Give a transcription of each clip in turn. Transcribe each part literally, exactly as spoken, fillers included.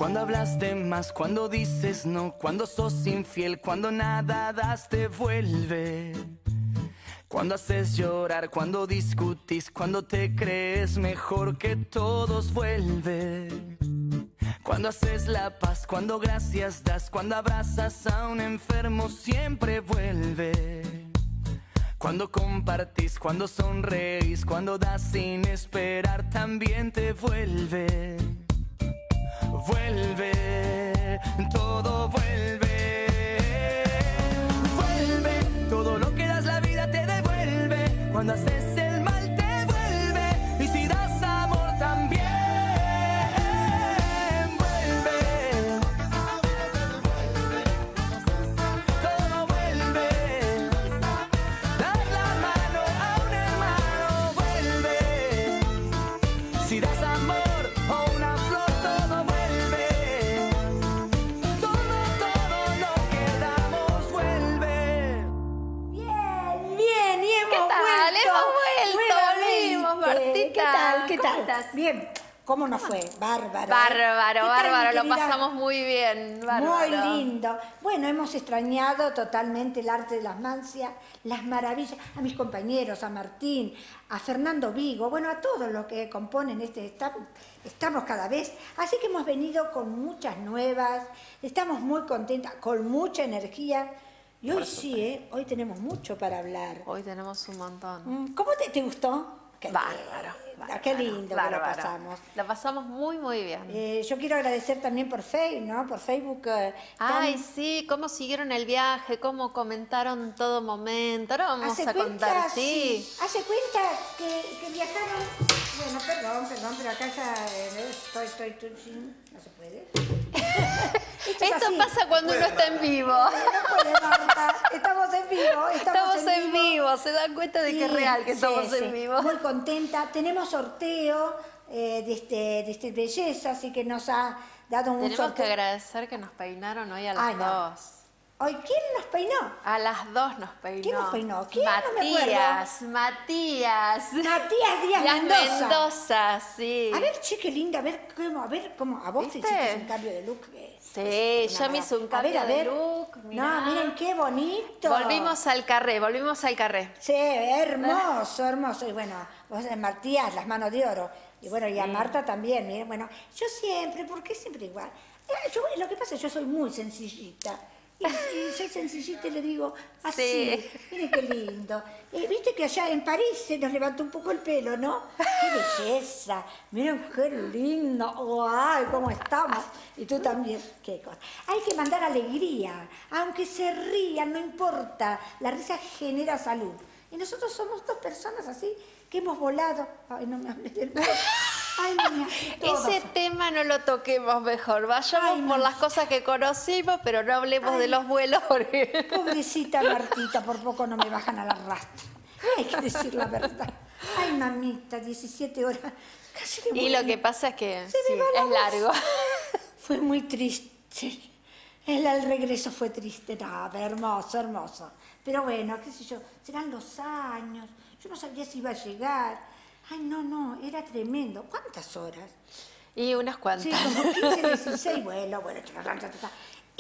Cuando hablas de más, cuando dices no, cuando sos infiel, cuando nada das te vuelve. Cuando haces llorar, cuando discutís, cuando te crees mejor que todos vuelve. Cuando haces la paz, cuando gracias das, cuando abrazas a un enfermo siempre vuelve. Cuando compartís, cuando sonreís, cuando das sin esperar también te vuelve. Vuelve, todo vuelve. Vuelve, todo lo que das la vida te devuelve. Cuando haces el mal te vuelve. Y si das amor también vuelve. Todo vuelve. Dar la mano a un hermano vuelve. Si das amor o una flor todo vuelve. Todo, todo lo que damos vuelve. Bien, bien, y hemos ¿Qué tal? vuelto. Hemos vuelto, volvimos, nuevamente. Martita. ¿Qué tal? ¿Qué ¿Cómo tal? estás? Bien. ¿Cómo nos fue? Bárbaro. Bárbaro, ¿Qué tal, bárbaro, mi lo querida? pasamos muy bien, bárbaro. Muy lindo. Bueno, hemos extrañado totalmente el arte de las mancias, las maravillas, a mis compañeros, a Martín, a Fernando Vigo, bueno, a todos los que componen este staff, estamos cada vez. Así que hemos venido con muchas nuevas, estamos muy contentas, con mucha energía. Y hoy sí, ¿eh? Hoy tenemos mucho para hablar. Hoy tenemos un montón. Mm, ¿Cómo te, te gustó? Qué Bárbaro, lindo, bárbaro, qué lindo que lo bárbaro. pasamos. Lo pasamos muy, muy bien. Eh, yo quiero agradecer también por Facebook, ¿no? Por Facebook. eh, Ay, tan- sí, cómo siguieron el viaje, cómo comentaron todo momento. Ahora vamos Hace a contar, cuenta, sí. Hace cuenta que, que viajaron. Bueno, perdón, perdón, pero acá ya eh, estoy, estoy, estoy sin. No se puede. Esto es Esto así. pasa cuando uno está en vivo. No puede, Marta. Estamos en vivo. Estamos, Estamos en vivo, se dan cuenta de que es Sí, real que sí, estamos sí. en vivo. Muy contenta. Tenemos sorteo eh, de, este, de este belleza, así que nos ha dado un Tenemos sorteo. que agradecer que nos peinaron hoy a las Ay, no. dos. Hoy, ¿quién nos peinó? A las dos nos peinó. ¿Quién nos peinó? ¿Quién? No me acuerdo. Matías, Matías. Matías Díaz Díaz Mendoza. Mendoza, sí. A ver, che, qué linda, a ver cómo, a ver cómo, a vos te ¿Viste? hiciste un cambio de look. que- Sí, una yo me hice un a ver, cambio a ver. de look. Mirá. No, miren qué bonito. Volvimos al carré, volvimos al carré. Sí, hermoso, hermoso. Y bueno, vos eh, Matías, las manos de oro. Y bueno, y a Marta también, miren, bueno, yo siempre, ¿por qué siempre igual? Eh, yo- lo que pasa es que yo soy muy sencillita. Y, y soy sencillita y le digo así, Sí. miren qué lindo. Eh, Viste que allá en París se nos levantó un poco el pelo, ¿no? ¡Qué belleza! Miren qué lindo. ¡Ay, cómo estamos! Y tú también. Qué cosa. Hay que mandar alegría. Aunque se rían, no importa. La risa genera salud. Y nosotros somos dos personas así que hemos volado. Ay, no me hables del vuelo. Ay, mía, todos. Ese tema no lo toquemos mejor. Vayamos Ay, por no. las cosas que conocimos, pero no hablemos Ay. de los vuelos porque... Pobrecita Martita, por poco no me bajan a la rastra. Hay que decir la verdad. Ay, mamita, diecisiete horas. Casi me Y muero. lo que pasa es que Se me sí, va la es voz. largo. Fue muy triste. El, el regreso fue triste. No, pero hermoso, hermoso. Pero bueno, qué sé yo, serán los años. Yo no sabía si iba a llegar. Ay, no, no, era tremendo. ¿Cuántas horas? Y unas cuantas. Sí, como quince, dieciséis, bueno, bueno, cha, cha, cha, cha.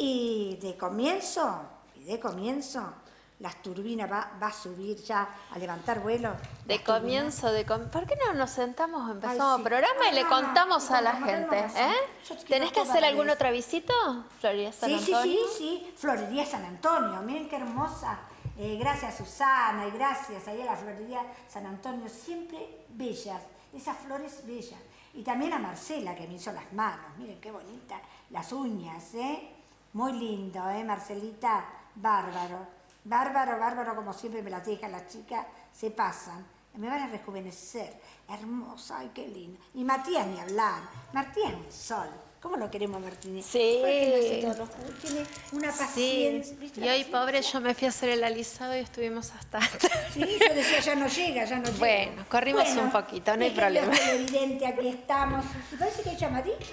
Y de comienzo, y de comienzo, las turbinas va, va a subir ya, a levantar vuelo. De las turbinas. comienzo, de com- ¿por qué no nos sentamos, empezamos Ay, el sí. programa y Ay, le no, contamos no, a la no, no, gente? no, no, ¿Eh? yo quiero ¿Tenés que toda hacer la algún vez. otro avisito, Florida San Sí, sí, Antonio? sí, sí, Florería San Antonio, miren qué hermosa. Eh, gracias Susana y gracias ahí a la Florería San Antonio, siempre bellas, esas flores bellas. Y también a Marcela que me hizo las manos, miren qué bonita, las uñas, ¿eh? Muy lindo, ¿eh, Marcelita? Bárbaro, bárbaro, bárbaro, como siempre me las dejan las chicas, se pasan. Me van a rejuvenecer, hermosa, ay, qué lindo. Y Matías ni hablar, Matías ni sol. ¿Cómo lo queremos, Martínez? Sí. Porque lo hace todo, tiene una Sí, paciencia. ¿viste y la hoy paciencia? pobre yo me fui a hacer el alisado y estuvimos hasta... Sí, yo decía, ya no llega, ya no llega. Bueno, corrimos un poquito, no hay es que problema. es evidente, aquí estamos. Y parece que hay llamaditos.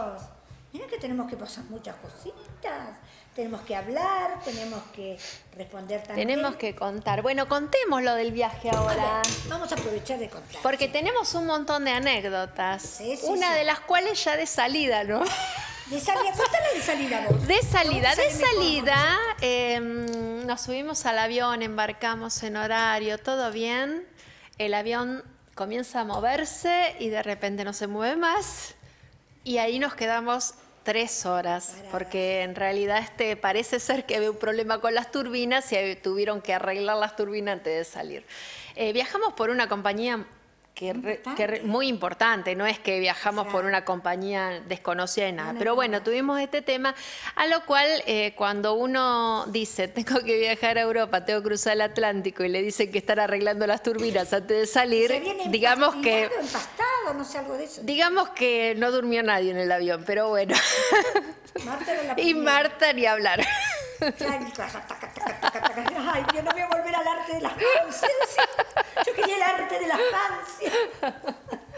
Miren que tenemos que pasar muchas cositas. Tenemos que hablar, tenemos que responder también. Tenemos que contar. Bueno, contemos lo del viaje A ahora. ver, vamos a aprovechar de contar. Porque tenemos un montón de anécdotas. Sí, sí, una sí. de las cuales ya de salida, ¿no? De salida, contale de salida vos. De salida, de Salime salida, eh, nos subimos al avión, embarcamos en horario, todo bien. El avión comienza a moverse y de repente no se mueve más. Y ahí nos quedamos tres horas, porque en realidad este parece ser que había un problema con las turbinas y tuvieron que arreglar las turbinas antes de salir. Eh, viajamos por una compañía que, re, que re, muy importante, no es que viajamos claro. por una compañía desconocida de nada, no, no, pero bueno, no. tuvimos este tema, a lo cual eh, cuando uno dice, tengo que viajar a Europa, tengo que cruzar el Atlántico y le dicen que están arreglando las turbinas antes de salir, digamos que... Empastado, no sé, algo de eso. Digamos que no durmió nadie en el avión, pero bueno. Marta era la y Marta ni hablar. Ay, yo no voy a volver al arte de las ansias. Yo quería el arte de las ansias.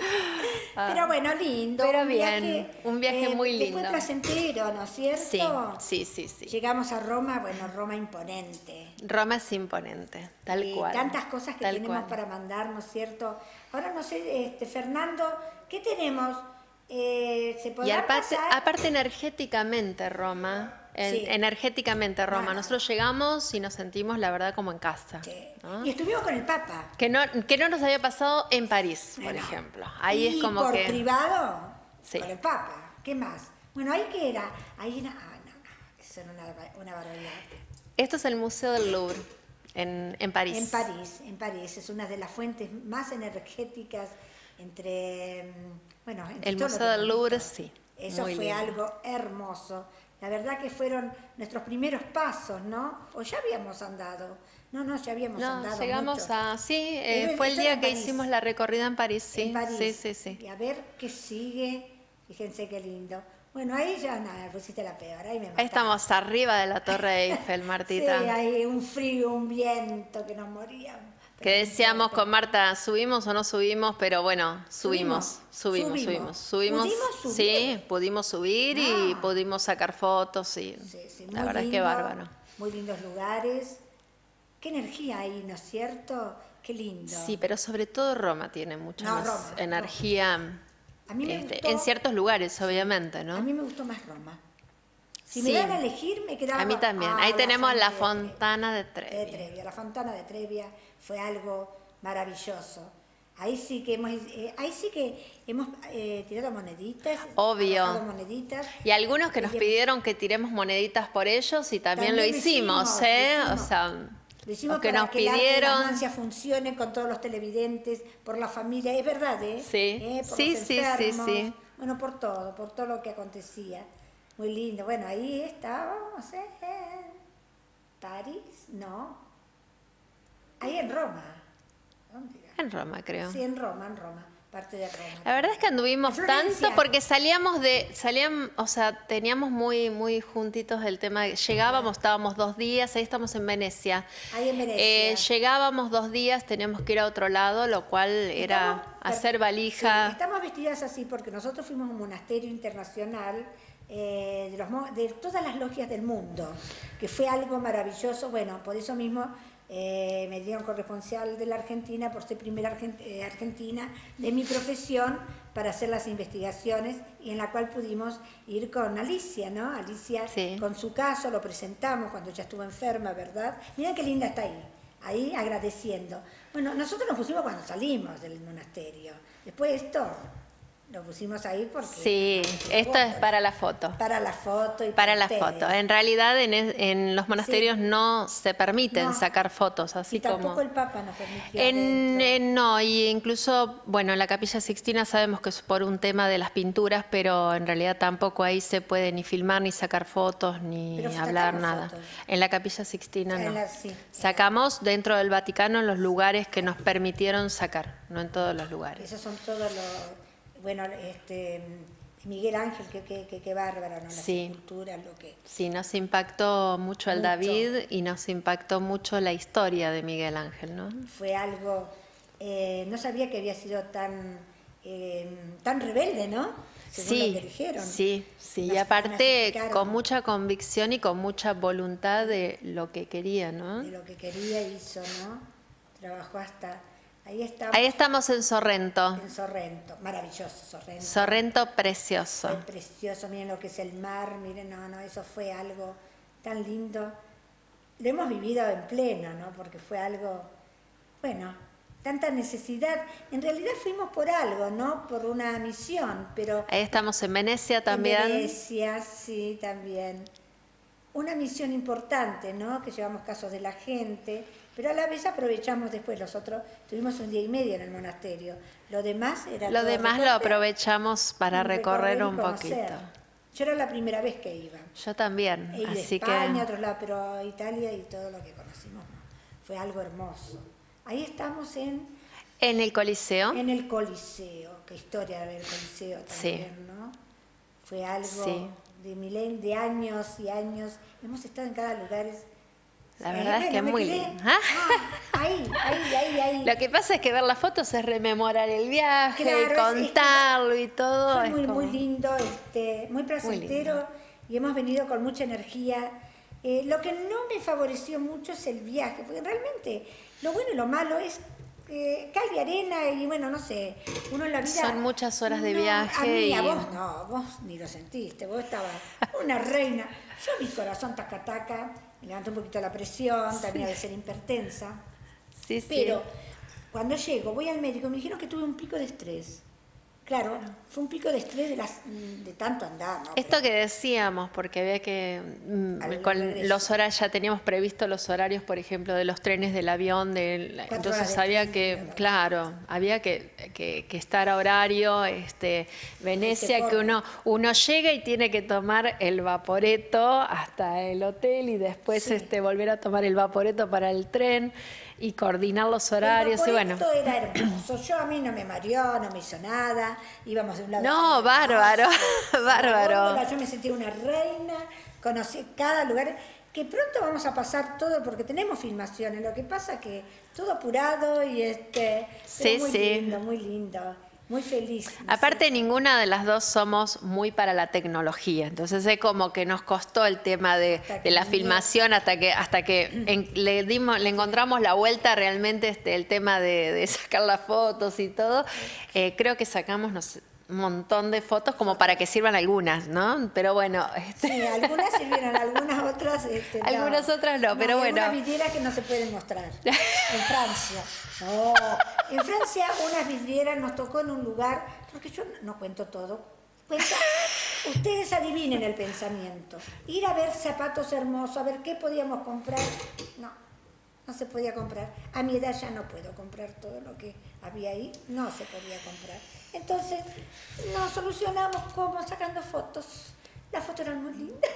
Pero bueno, lindo. Pero un bien, viaje, un viaje eh, muy lindo. Fue placentero, ¿no es cierto? Sí, sí, sí, sí. Llegamos a Roma, bueno, Roma imponente. Roma es imponente, tal y cual. Tantas cosas que tal tenemos cual. para mandar, ¿no es cierto? Ahora no sé, este, Fernando, ¿qué tenemos? Eh, ¿se podrá y aparte, pasar? aparte energéticamente Roma, en, sí. energéticamente Roma, bueno. Nosotros llegamos y nos sentimos la verdad como en casa. Sí. ¿no? Y estuvimos con el Papa. Que no, que no nos había pasado en París, por no. ejemplo. Ahí y es como por que... privado, sí. con el Papa. ¿Qué más? Bueno, ¿ahí qué era? Ahí era... Ah, no, no, eso era una, una barbaridad. Esto es el Museo del Louvre, en, en París. En París, en París. Es una de las fuentes más energéticas entre... Bueno, entre el todo Museo lo que del Louvre, sí. Eso muy fue lindo. algo hermoso. La verdad que fueron nuestros primeros pasos, ¿no? O ya habíamos andado. No, no, ya habíamos no, andado llegamos mucho. a... Sí, eh, Pero fue el día que París. hicimos la recorrida en París, sí. En París. Sí, sí, sí. Y a ver qué sigue. Fíjense qué lindo. Bueno, ahí ya nada, pusiste la peor. Ahí me mataste. Ahí estamos arriba de la Torre Eiffel, Martita. Sí, hay un frío, un viento que nos moríamos. Que decíamos con Marta, ¿subimos o no subimos? Pero bueno, subimos, subimos, subimos. Subimos. subimos. ¿Pudimos subir? Sí, pudimos subir ah. y pudimos sacar fotos. Sí. Sí, sí, la verdad lindo, es que bárbaro. Muy lindos lugares. Qué energía ahí, ¿no es cierto? Qué lindo. Sí, pero sobre todo Roma tiene mucha no, más Roma, energía Roma. A mí me este, gustó, en ciertos lugares, obviamente, ¿no? A mí me gustó más Roma. Si sí. me dan a elegir, me quedaba... A mí también. Ah, ahí la tenemos la de Fontana de Trevi. de Trevi. La Fontana de Trevi fue algo maravilloso. Ahí sí que hemos, eh, ahí sí que hemos eh, tirado moneditas. Obvio. Moneditas. Y algunos que nos y, pidieron que tiremos moneditas por ellos y también, también lo, hicimos, lo hicimos, ¿eh? Lo hicimos. O sea, lo hicimos que para nos que pidieron. la ansia funcione con todos los televidentes, por la familia, es verdad, ¿eh? Sí, ¿Eh? Por sí, los sí, enfermos, sí, sí. Bueno, por todo, por todo lo que acontecía. Muy lindo. Bueno, ahí estábamos en París, no. Ahí en Roma. ¿Dónde era? En Roma, creo. Sí, en Roma, en Roma. Parte de Roma. La verdad es que anduvimos tanto porque salíamos de, salían, o sea, teníamos muy, muy juntitos el tema de, llegábamos, estábamos dos días, ahí estamos en Venecia. Ahí en Venecia. Eh, llegábamos dos días, teníamos que ir a otro lado, lo cual era estamos, hacer valija. Sí, estamos vestidas así porque nosotros fuimos a un monasterio internacional eh, de, los, de todas las logias del mundo, que fue algo maravilloso. Bueno, por eso mismo Eh, me dieron corresponsal de la Argentina por ser primera argent eh, argentina de mi profesión para hacer las investigaciones y en la cual pudimos ir con Alicia, ¿no? Alicia sí. con su caso, lo presentamos cuando ella estuvo enferma, ¿verdad? Mira qué linda está ahí, ahí agradeciendo. Bueno, nosotros nos pusimos cuando salimos del monasterio, después esto lo pusimos ahí porque... Sí, esto foto, es para la foto. Para la foto y para, para la ustedes. foto. En realidad en, en los monasterios sí. no se permiten no. sacar fotos, así y tampoco como... el Papa nos permitió. En, en, no, y incluso, bueno, en la Capilla Sixtina sabemos que es por un tema de las pinturas, pero en realidad tampoco ahí se puede ni filmar, ni sacar fotos, ni hablar nada. Fotos. En la Capilla Sixtina no. La, sí. Sacamos dentro del Vaticano en los lugares que nos permitieron sacar, no en todos los lugares. Esos son todos los... Bueno, este, Miguel Ángel, qué que, que, que bárbaro, ¿no? Las sí. esculturas, lo que... Sí, nos impactó mucho el mucho. David y nos impactó mucho la historia de Miguel Ángel, ¿no? Fue algo... Eh, no sabía que había sido tan, eh, tan rebelde, ¿no? Según sí, lo que dijeron. sí, sí. Nos, y aparte con mucha convicción y con mucha voluntad de lo que quería, ¿no? De lo que quería hizo, ¿no? Trabajó hasta... Ahí estamos. Ahí estamos en Sorrento. En Sorrento, maravilloso Sorrento. Sorrento precioso. Fue precioso, miren lo que es el mar, miren, no, no, eso fue algo tan lindo. Lo hemos vivido en pleno, ¿no? Porque fue algo, bueno, tanta necesidad. En realidad fuimos por algo, ¿no? Por una misión, pero... Ahí estamos en Venecia también. En Venecia, sí, también. Una misión importante, ¿no? Que llevamos casos de la gente, pero a la vez aprovechamos después los otros. Tuvimos un día y medio en el monasterio. Lo demás era Lo todo demás lo recorrer, aprovechamos para recorrer y un conocer. poquito. Yo era la primera vez que iba. Yo también, He ido a así España, a que otros lados, pero Italia y todo lo que conocimos, ¿no? Fue algo hermoso. Ahí estamos en, en el Coliseo. en el Coliseo. Qué historia del Coliseo también, Sí. ¿no? Fue algo Sí. de milen, de años y años. Hemos estado en cada lugar. La Eh, verdad es que es me muy quedé- lindo. ¿Ah? Ah, ahí, ahí, ahí, ahí. Lo que pasa es que ver las fotos es rememorar el viaje, Claro, es- es que contarlo y todo. Fue es muy, como- muy lindo, este, muy placentero y hemos venido con mucha energía. Eh, lo que no me favoreció mucho es el viaje, porque realmente lo bueno y lo malo es eh, cal y arena y bueno, no sé, uno en la vida... Son muchas horas de No, viaje A mí, a y- vos no, vos ni lo sentiste, vos estabas una reina. Yo mi corazón taca taca, me levantó un poquito la presión, también de ser hipertensa. Sí, sí. Pero cuando llego, voy al médico, me dijeron que tuve un pico de estrés. Claro, fue un pico de estrés de, las, de tanto andar, ¿no? Esto que decíamos, porque había que, mm, Al con regreso. los horarios, ya teníamos previsto los horarios, por ejemplo, de los trenes, del avión, del, Cuatro entonces horas de había tren, que, claro. claro, había que, que, que estar a horario, este, Venecia, corre. que uno, uno llega y tiene que tomar el vaporeto hasta el hotel y después Sí. este, volver a tomar el vaporeto para el tren y coordinar los horarios y bueno. Esto era hermoso. Yo a mí no me mareó, no me hizo nada. Íbamos de un lado No, a otro. bárbaro, La bárbaro. góndola, yo me sentí una reina, conocí cada lugar. Que pronto vamos a pasar todo porque tenemos filmaciones. Lo que pasa que todo apurado y este. pero Sí, muy sí. lindo, muy lindo. Muy feliz. Aparte, ninguna de las dos somos muy para la tecnología, entonces es como que nos costó el tema de, Hasta de que la no- filmación hasta que hasta que en- le dimos, le encontramos la vuelta realmente este, el tema de, de sacar las fotos y todo. Eh, creo que sacamos no sé, un montón de fotos como para que sirvan algunas, ¿no? Pero bueno, este, Sí, algunas sirvieron, algunas otras. Este, no. Algunas otras no, pero hay bueno. algunas vidrieras que no se pueden mostrar. En Francia. No. En Francia, unas vidrieras nos tocó en un lugar, porque yo no cuento todo. Cuenta, ustedes adivinen el pensamiento. Ir a ver zapatos hermosos, a ver qué podíamos comprar. No, no se podía comprar. A mi edad ya no puedo comprar todo lo que había ahí. No se podía comprar. Entonces, nos solucionamos como sacando fotos. Las fotos eran muy lindas.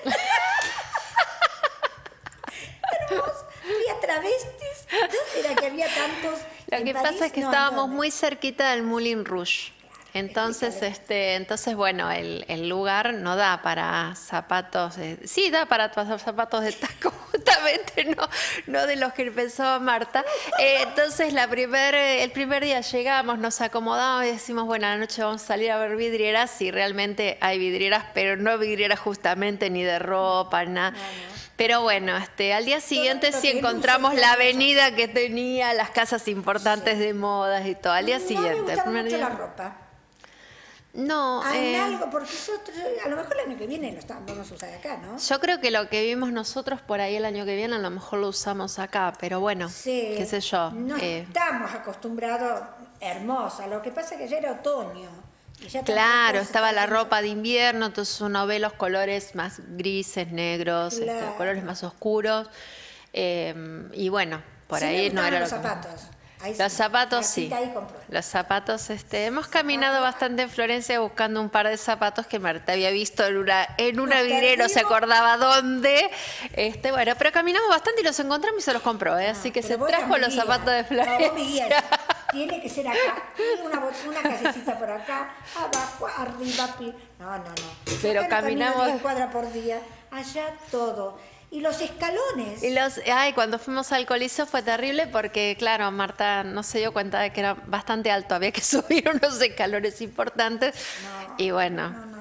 Hermoso. Había travestis. ¿Dónde era que había tantos? lo ¿En que París? pasa es que No, ¿en estábamos dónde? muy cerquita del Moulin Rouge. Entonces, explícale. este, entonces bueno, el, el lugar no da para zapatos, de- sí da para pa- zapatos de taco, justamente, no, no de los que pensaba Marta. Eh, entonces, la primer, el primer día llegamos, nos acomodamos y decimos, bueno, a la noche vamos a salir a ver vidrieras, y realmente hay vidrieras, pero no vidrieras justamente ni de ropa, nada. Pero bueno, este, al día siguiente lo sí que encontramos luce, la claro. avenida que tenía las casas importantes de modas y todo. Al día No siguiente. me el gustaba primer mucho día- la ropa. No, Ah, en eh, algo, porque nosotros, a lo mejor el año que viene lo estamos, vamos a usar acá, ¿no? yo creo que lo que vimos nosotros por ahí el año que viene a lo mejor lo usamos acá, pero bueno, Sí, qué sé yo. No eh, estamos acostumbrados, hermosa. Lo que pasa es que ya era otoño. Y ya claro, tampoco se estaba está la viendo. ropa de invierno, entonces uno ve los colores más grises, negros, este, Claro. colores más oscuros. eh, y bueno, por Sí me ahí no gustaban era los lo que- zapatos. Ahí Los sí, zapatos la sí. cita ahí compró. Los zapatos, este, hemos caminado bastante en Florencia buscando un par de zapatos que Marta había visto en una, en una Nos vidriera, no se perdimos. acordaba dónde. Este, bueno, pero caminamos bastante y los encontramos y se los compró, ¿eh? Así que Pero se vos trajo eras los mi guía. zapatos de No, vos mi Florencia. guía. Tiene que ser acá. Tiene una, bot- una callecita por acá, abajo, arriba. pi- No, no, no. Pero Acá no camino caminamos- diez cuadras por día. Allá todo. Y los escalones. Y los, ay, cuando fuimos al Coliseo fue terrible porque, claro, Marta no se dio cuenta de que era bastante alto, había que subir unos escalones importantes. No, y bueno, no, no,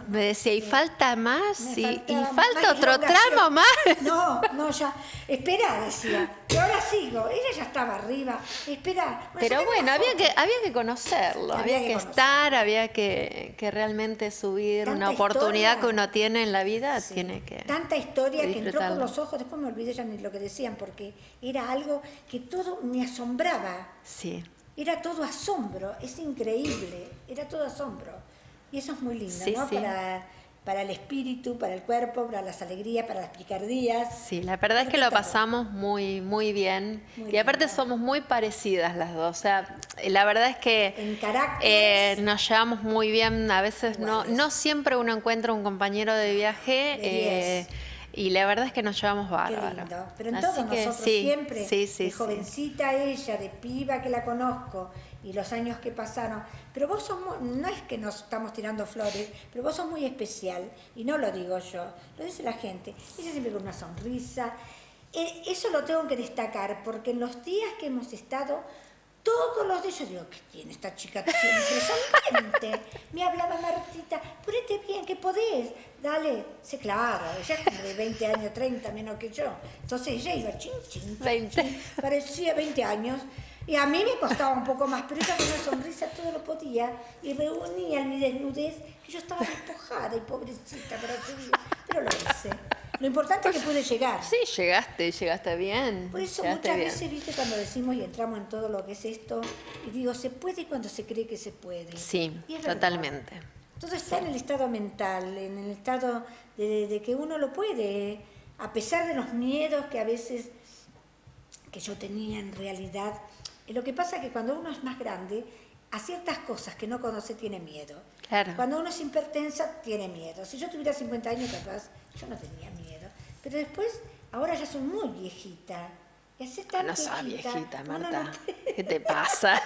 Me decía, ¿y falta más? Me ¿Y, y faltaba falta más otro elongación. tramo más? No, no, ya. Espera, decía. Yo ahora sigo. Ella ya estaba arriba. Espera. Pero bueno, había que, había que conocerlo, había, Había que, que conocerlo. estar, había que, que realmente subir Tanta una oportunidad historia. que uno tiene en la vida, Sí. tiene que Tanta historia que entró por disfrutarlo. los ojos, después me olvidé ya ni lo que decían, porque era algo que todo me asombraba. Sí, Era todo asombro, es increíble, era todo asombro. Y eso es muy lindo, Sí, ¿no? sí. Para, para el espíritu, para el cuerpo, para las alegrías, para las picardías. sí, la verdad es que lo Espectacular. pasamos muy, muy bien. Muy y aparte lindo. somos muy parecidas las dos. O sea, la verdad es que En carácter. eh, nos llevamos muy bien. A veces no, Iguales. no siempre uno encuentra un compañero de viaje. De eh, diez. y la verdad es que nos llevamos Qué bárbaro. lindo. Pero en Así todos que nosotros sí, siempre, sí, sí, de sí. jovencita ella, de piba que la conozco, y los años que pasaron. Pero vos sos muy- no es que nos estamos tirando flores, pero vos sos muy especial, y no lo digo yo, lo dice la gente. Ella siempre con una sonrisa. Eh, eso lo tengo que destacar, porque en los días que hemos estado, todos los días, yo digo, ¿qué tiene esta chica siempre sonriente? Me hablaba Martita, ponete bien, que podés, dale. Sí, claro, ella es como de veinte años, treinta menos que yo. Entonces ella iba chin, chin, chin, veinte. chin, parecía veinte años. Y a mí me costaba un poco más, pero ella con una sonrisa todo lo podía y reunía en mi desnudez, que yo estaba despojada y pobrecita para subir, pero lo hice. Lo importante es que pude llegar. Sí, llegaste, llegaste bien. Por eso llegaste muchas bien. veces, viste, cuando decimos y entramos en todo lo que es esto, y digo, se puede cuando se cree que se puede. Sí, Y es verdad. totalmente. Todo está en el estado mental, en el estado de, de- de que uno lo puede, a pesar de los miedos que a veces que yo tenía en realidad. Eh, Lo que pasa es que cuando uno es más grande, a ciertas cosas que no conoce tiene miedo. Claro. Cuando uno es hipertensa, tiene miedo. Si yo tuviera cincuenta años, capaz, yo no tenía miedo. Pero después, ahora ya soy muy viejita. Y así tan No sos viejita, viejita, uno Marta. no- ¿Qué te pasa?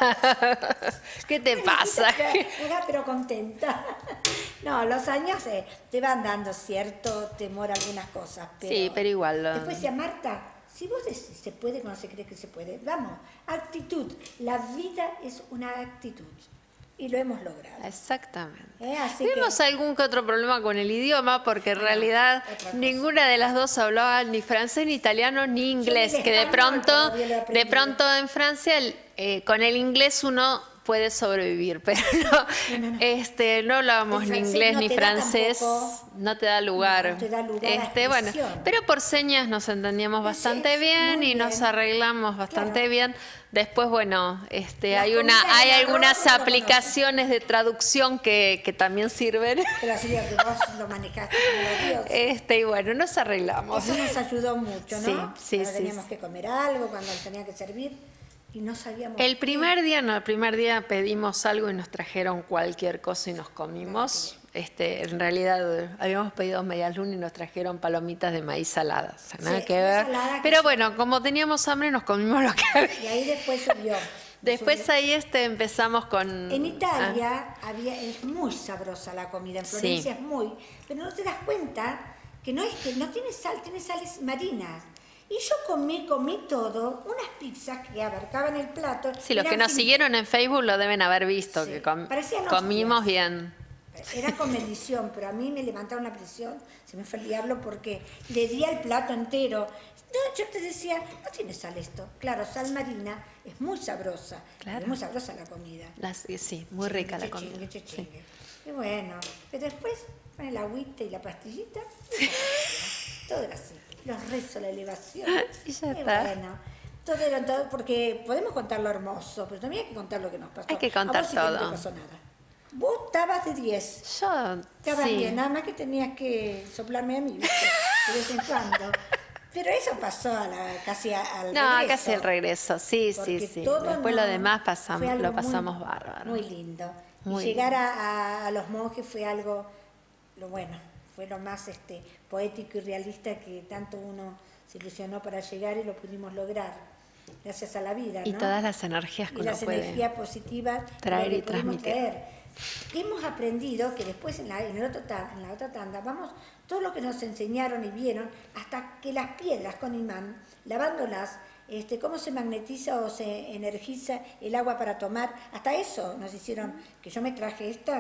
¿Qué te pasa? Era, pero contenta. No, los años eh, te van dando cierto temor a algunas cosas. Pero Sí, pero igual, lo- Después decía, Marta, si vos decís se puede cuando se cree que se puede, vamos, actitud. La vida es una actitud. Y lo hemos logrado. Exactamente. Eh, así Tuvimos que- algún que otro problema con el idioma porque en realidad otra cosa. ninguna de las dos hablaba ni francés, ni italiano, ni inglés. el Que de español pronto, todavía lo he de aprendido. pronto en Francia el- eh, con el inglés uno puede sobrevivir, pero no, No, no, no. este, no hablábamos El ni francés inglés no ni te da francés, tampoco- no te da lugar. No te da lugar a este, bueno, expresión. pero por señas nos entendíamos bastante sí, bien muy y nos bien. arreglamos bastante Claro. bien. Después, bueno, este, Las hay una, comidas hay del arroz algunas no lo conocen. aplicaciones de traducción que, que también sirven. Pero así que vos lo manejaste como Dios. Este, y bueno, nos arreglamos. Eso nos ayudó mucho, ¿no? Sí, sí, Cuando sí, teníamos sí. que comer algo, cuando nos tenía que servir, y no sabíamos. El qué. primer día, no, el primer día pedimos algo y nos trajeron cualquier cosa y nos comimos. Este, en realidad habíamos pedido medias lunas y nos trajeron palomitas de maíz saladas. Nada Sí, que ver. salada que Pero sí. bueno, como teníamos hambre, nos comimos lo que había. Y ahí después subió. Después subió. ahí este, empezamos con... En Italia había, es muy sabrosa la comida, en Sí. Florencia es muy, pero no te das cuenta que no es que no tiene sal, tiene sales marinas. Y yo comí, comí todo, unas pizzas que abarcaban el plato. Sí, los eran que nos fin- siguieron en Facebook lo deben haber visto, Sí, que com- parecían comimos hostias. bien. Era con medición, pero a mí me levantaron la presión, se me fue el diablo porque le di al plato entero. No, yo te decía, no tiene sal esto. Claro, sal marina es muy sabrosa. Claro. Es muy sabrosa la comida. Las- sí, muy rica la Che, comida. chingue, che, Sí. chingue. Y bueno, pero después con el agüita y la pastillita, todo era así. Los rezos, la elevación. Y ya Y está. bueno, todo era todo, porque podemos contar lo hermoso, pero también hay que contar lo que nos pasó. Hay que contar A vos sí que no todo. te pasó nada. Vos estabas de diez. Yo, Estabas sí. bien, nada más que tenías que soplarme a mí, ¿viste? De vez en cuando. Pero eso pasó a la, casi a- al No, regreso. casi el regreso, sí, sí, Porque sí. todo Después no- lo demás fue pasamos, algo lo muy- pasamos bárbaro. Muy lindo. Muy y llegar a, a- a los monjes fue algo, lo bueno, fue lo más este, poético y realista que tanto uno se ilusionó para llegar y lo pudimos lograr. Gracias a la vida, Y ¿no? todas las energías que y uno las puede. energías positivas traer lo que y pudimos transmitir. traer. Hemos aprendido que después en la, en, el otro ta- en la otra tanda vamos todo lo que nos enseñaron y vieron hasta que las piedras con imán, lavándolas, este, cómo se magnetiza o se energiza el agua para tomar, hasta eso nos hicieron, que yo me traje estas,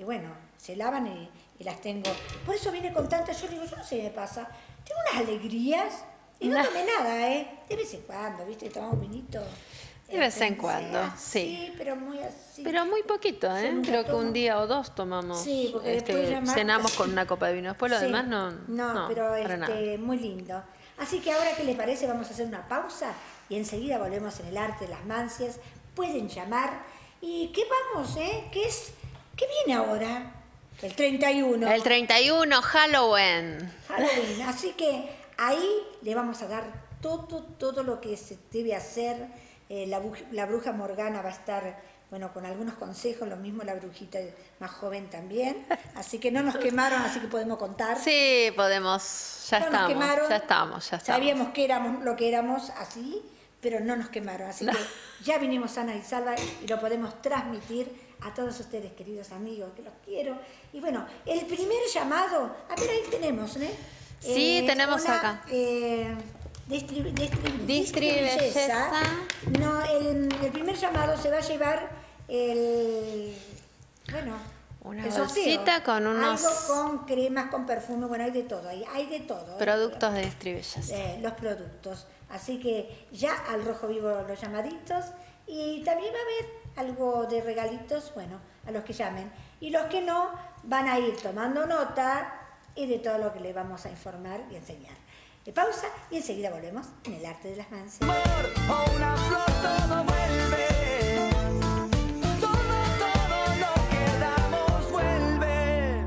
y bueno, se lavan y, y las tengo. Por eso vine con tantas, yo digo, yo no sé qué me pasa. Tengo unas alegrías y no, no tomé nada, ¿eh? De vez en cuando, ¿viste? Tomamos vinito. De vez en cuando, sí. Sí, pero muy así. Pero muy poquito, ¿eh? Creo que un día o dos tomamos. Sí, porque este, después llamar... cenamos con una copa de vino. Después lo sí. demás no. No, no pero para este, nada. muy lindo. Así que ahora, ¿qué les parece? Vamos a hacer una pausa y enseguida volvemos en el arte de las mancias. Pueden llamar. ¿Y qué vamos, eh? ¿Qué es? ¿Qué viene ahora? El treinta y uno. El treinta y uno, Halloween. Halloween. Así que ahí le vamos a dar todo, todo lo que se debe hacer. Eh, la, la bruja Morgana va a estar, bueno, con algunos consejos, lo mismo la brujita más joven también. Así que no nos quemaron, así que podemos contar. Sí, podemos, ya no estamos, nos quemaron, ya estamos, ya estamos. Sabíamos que éramos lo que éramos así, pero no nos quemaron. Así no. que ya vinimos sana y salva y lo podemos transmitir a todos ustedes, queridos amigos, que los quiero. Y bueno, el primer llamado, a ver, ahí tenemos, ¿eh? Sí, eh, tenemos una, acá. Eh, Distri, distri, Distri belleza. No, el, el primer llamado se va a llevar el, bueno, una el sorteo. bolsita con unos... Algo con cremas, con perfume, bueno, hay de todo, hay, hay de todo. Productos ¿eh? de Distri belleza. Eh, los productos. Así que ya al rojo vivo los llamaditos y también va a haber algo de regalitos, bueno, a los que llamen. Y los que no van a ir tomando nota y de todo lo que les vamos a informar y enseñar. De pausa y enseguida volvemos en el arte de las mancias. Por una flor todo vuelve. Todo, todo lo que damos vuelve.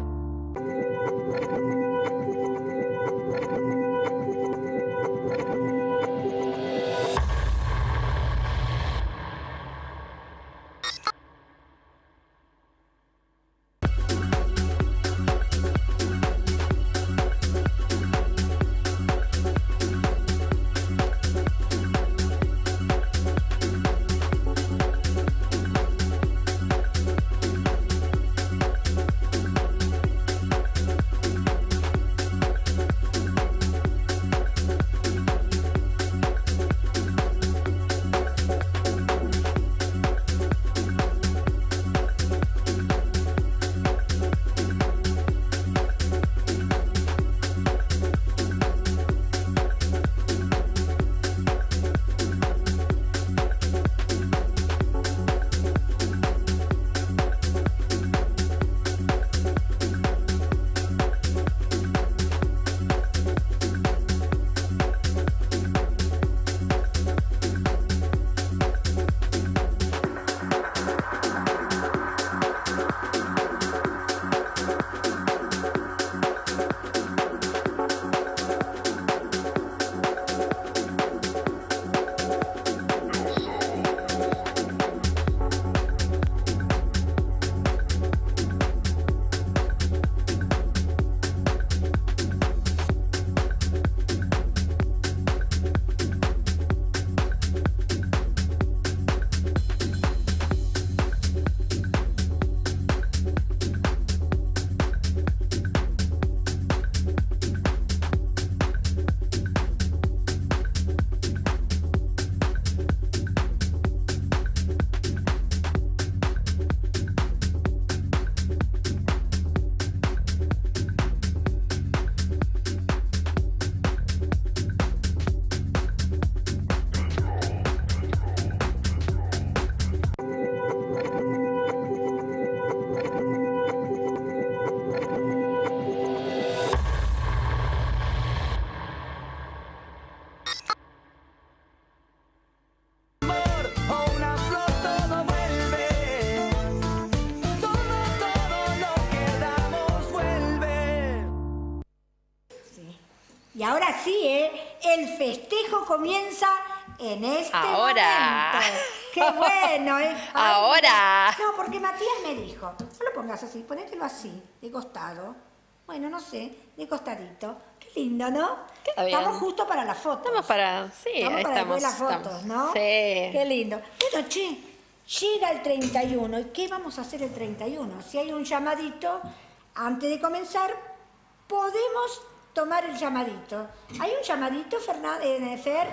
Y ahora sí, ¿eh? El festejo comienza en este Ahora. momento. ¡Qué bueno, eh! Ay, Ahora. No, porque Matías me dijo, no lo pongas así, ponételo así, de costado. Bueno, no sé, de costadito. Qué lindo, ¿no? Queda bien. Estamos justo para las fotos. Estamos para... Sí, Estamos ahí para estamos. después las fotos, estamos. ¿no? Sí. Qué lindo. Bueno, che, llega el treinta y uno. ¿Y qué vamos a hacer el treinta y uno? Si hay un llamadito, antes de comenzar, podemos tomar el llamadito. ¿Hay un llamadito, Fernando, eh, Fer?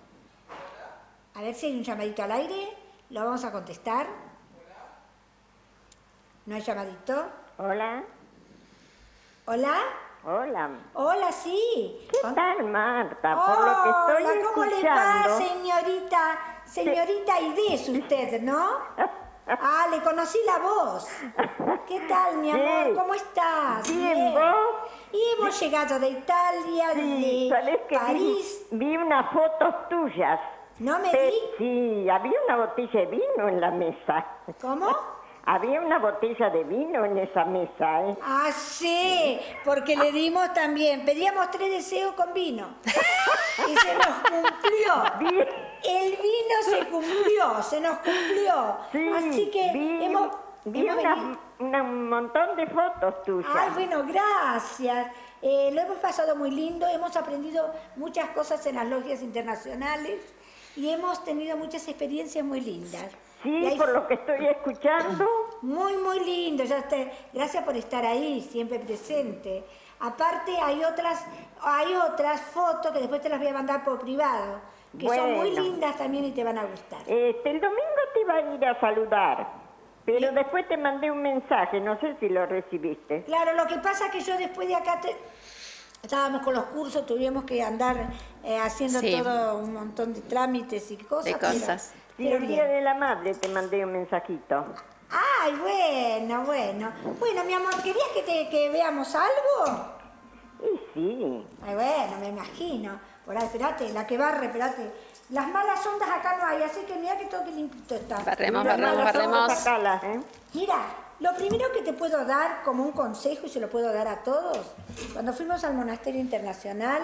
A ver si hay un llamadito al aire. Lo vamos a contestar. ¿No hay llamadito? Hola. ¿Hola? Hola. Hola, sí. ¿Qué Con- tal, Marta? Por lo que estoy Hola, ¿cómo le va, escuchando... señorita? Señorita Aide es usted, ¿no? Ah, le conocí la voz. ¿Qué tal, mi amor? Sí. ¿Cómo estás? Bien, ¿vos? Y hemos llegado de Italia, Sí, de ¿sabés que París. vi, vi unas fotos tuyas? No me Pe- di. Sí, había una botella de vino en la mesa. ¿Cómo? Había una botella de vino en esa mesa, ¿eh? Ah, sí, porque le dimos también, pedíamos tres deseos con vino. Y se nos cumplió. Vi, El vino se cumplió, se nos cumplió. sí, Así que vi, hemos, vi hemos una- venido- una- un montón de fotos tuyas. Ay, bueno, gracias. Eh, lo hemos pasado muy lindo, hemos aprendido muchas cosas en las logias internacionales y hemos tenido muchas experiencias muy lindas. Y Sí, hay- por lo que estoy escuchando. Muy, muy lindo. Ya te- gracias por estar ahí, siempre presente. Aparte hay otras, hay otras fotos que después te las voy a mandar por privado, que son muy Bueno. lindas también y te van a gustar. Este, el domingo te iba a ir a saludar, pero Bien. después te mandé un mensaje, no sé si lo recibiste. Claro, lo que pasa es que yo después de acá te- estábamos con los cursos, tuvimos que andar eh, haciendo Sí. todo un montón de trámites y cosas. De pero- cosas. Sí, pero el día bien. de la madre te mandé un mensajito. Ay, bueno, bueno. Bueno, mi amor, ¿querías que, te, que veamos algo? Y sí. Ay, bueno, me imagino. Por ahí, espérate, la que barre, espérate. Las malas ondas acá no hay, así que mira que todo que limpito está. Barremos, Mira, barremos, malas barremos. ondas, sacalas, ¿eh? Mira, lo primero que te puedo dar como un consejo, y se lo puedo dar a todos, cuando fuimos al monasterio internacional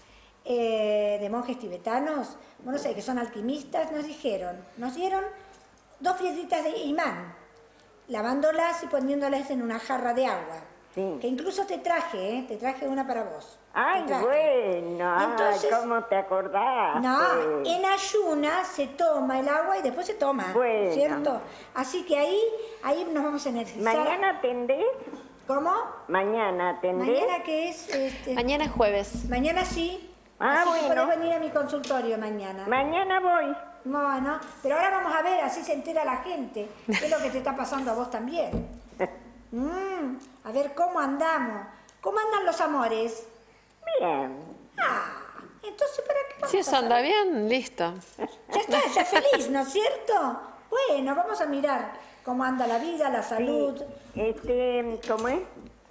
eh, de monjes tibetanos, bueno, sé que son alquimistas, nos dijeron, nos dieron dos piedritas de imán, lavándolas y poniéndolas en una jarra de agua. Sí. Que incluso te traje, ¿eh? Te traje una para vos. Ay, Te traje. bueno, Entonces- ay, ¿cómo te acordás? No, en ayuna se toma el agua y después se toma, Bueno. ¿cierto? Así que ahí, ahí nos vamos a energizar. ¿Mañana atendés? ¿Cómo? ¿Mañana atendés? Mañana que es, este, Mañana es jueves. mañana sí. Ah, así que bueno. podés venir a mi consultorio mañana. Mañana voy. Bueno, pero ahora vamos a ver, así se entera la gente, qué es lo que te está pasando a vos también. Mm, a ver cómo andamos. ¿Cómo andan los amores? Bien. Ah, entonces ¿para qué vamos Si a eso anda bien, listo. Ya está, ya feliz, ¿no es cierto? Bueno, vamos a mirar cómo anda la vida, la salud. Este, ¿cómo es?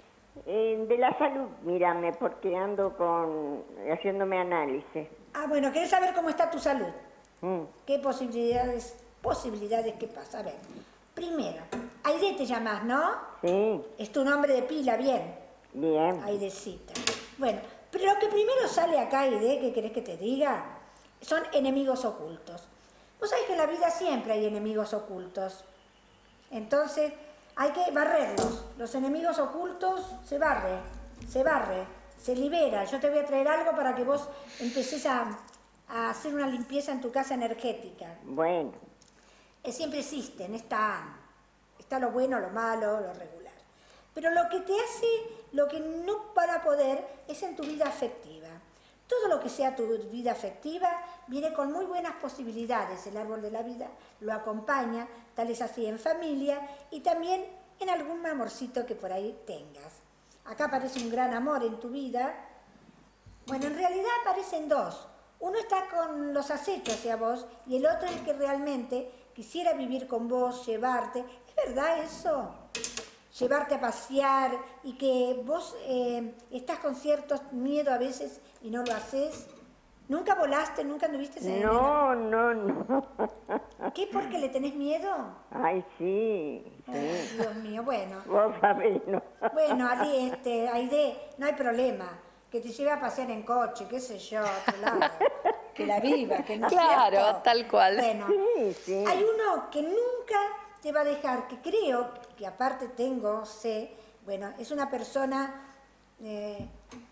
Eh, de la salud, mírame, porque ando con haciéndome análisis. Ah, bueno, ¿querés saber cómo está tu salud? Mm. ¿Qué posibilidades, posibilidades, qué pasa? A ver, primero, Aide te llamás, ¿no? Sí, Es tu nombre de pila, bien. bien. Aidecita. Bueno, pero lo que primero sale acá, Aide, ¿qué querés que te diga? Son enemigos ocultos. Vos sabés que en la vida siempre hay enemigos ocultos. Entonces, hay que barrerlos. Los enemigos ocultos se barre, se barre, se libera. Yo te voy a traer algo para que vos empieces a, a hacer una limpieza en tu casa energética. Bueno, Eh, Siempre existen, está, está lo bueno, lo malo, lo regular. Pero lo que te hace, lo que no van a poder, es en tu vida afectiva. Todo lo que sea tu vida afectiva viene con muy buenas posibilidades. El árbol de la vida lo acompaña, tal es así en familia y también en algún amorcito que por ahí tengas. Acá aparece un gran amor en tu vida. Bueno, en realidad aparecen dos. Uno está con los acechos hacia vos y el otro es el que realmente quisiera vivir con vos, llevarte. ¿Es verdad eso? Llevarte a pasear y que vos eh, estás con cierto miedo a veces y no lo haces. ¿Nunca volaste? ¿Nunca anduviste en no, no, no. ¿Qué? ¿Porque le tenés miedo? Ay, sí, Ay, sí. Dios mío, bueno. Vos sabés, ¿no? Bueno, Ali, este, Aide, no hay problema. Que te lleve a pasear en coche, qué sé yo, a otro lado. Que la viva, que no es Claro, cierto. tal cual. Bueno, Sí, sí. hay uno que nunca te va a dejar, que creo, que aparte tengo, sé, bueno, es una persona, eh,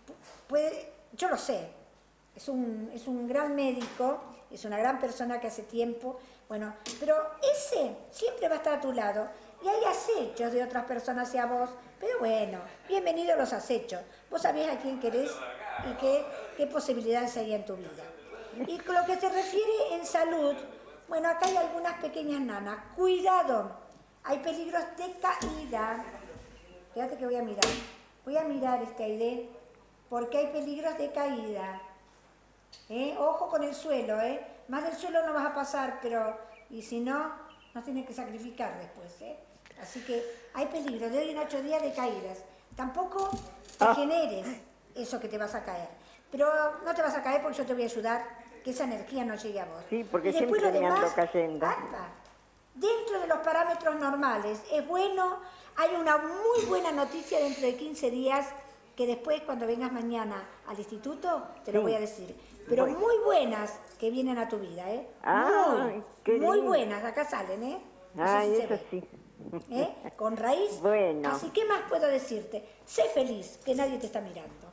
puede, yo lo sé, es un, es un gran médico, es una gran persona que hace tiempo, bueno, pero ese siempre va a estar a tu lado. Y hay acechos de otras personas hacia vos, pero bueno, bienvenidos los acechos. Vos sabés a quién querés y qué, qué posibilidades hay en tu vida. Y con lo que se refiere en salud, bueno, acá hay algunas pequeñas nanas. Cuidado, hay peligros de caída. Fíjate que voy a mirar. Voy a mirar este Aide, porque hay peligros de caída. ¿Eh? Ojo con el suelo, ¿eh? Más del suelo no vas a pasar, pero... Y si no, nos tienes que sacrificar después, ¿eh? Así que hay peligro de hoy en ocho días de caídas. Tampoco te Ah. generes eso que te vas a caer. Pero no te vas a caer porque yo te voy a ayudar, que esa energía no llegue a vos. Sí, porque Y después siempre lo me ando demás, cayendo. apa, dentro de los parámetros normales, es bueno, hay una muy buena noticia dentro de quince días, que después cuando vengas mañana al instituto te lo Sí. voy a decir. Pero Voy. muy buenas que vienen a tu vida, ¿eh? Ay, muy, qué muy lindo. buenas, acá salen, ¿eh? No sé Ay, si se eso ve. sí. ¿Eh? Con raíz. Bueno. Así que más puedo decirte, sé feliz, que nadie te está mirando.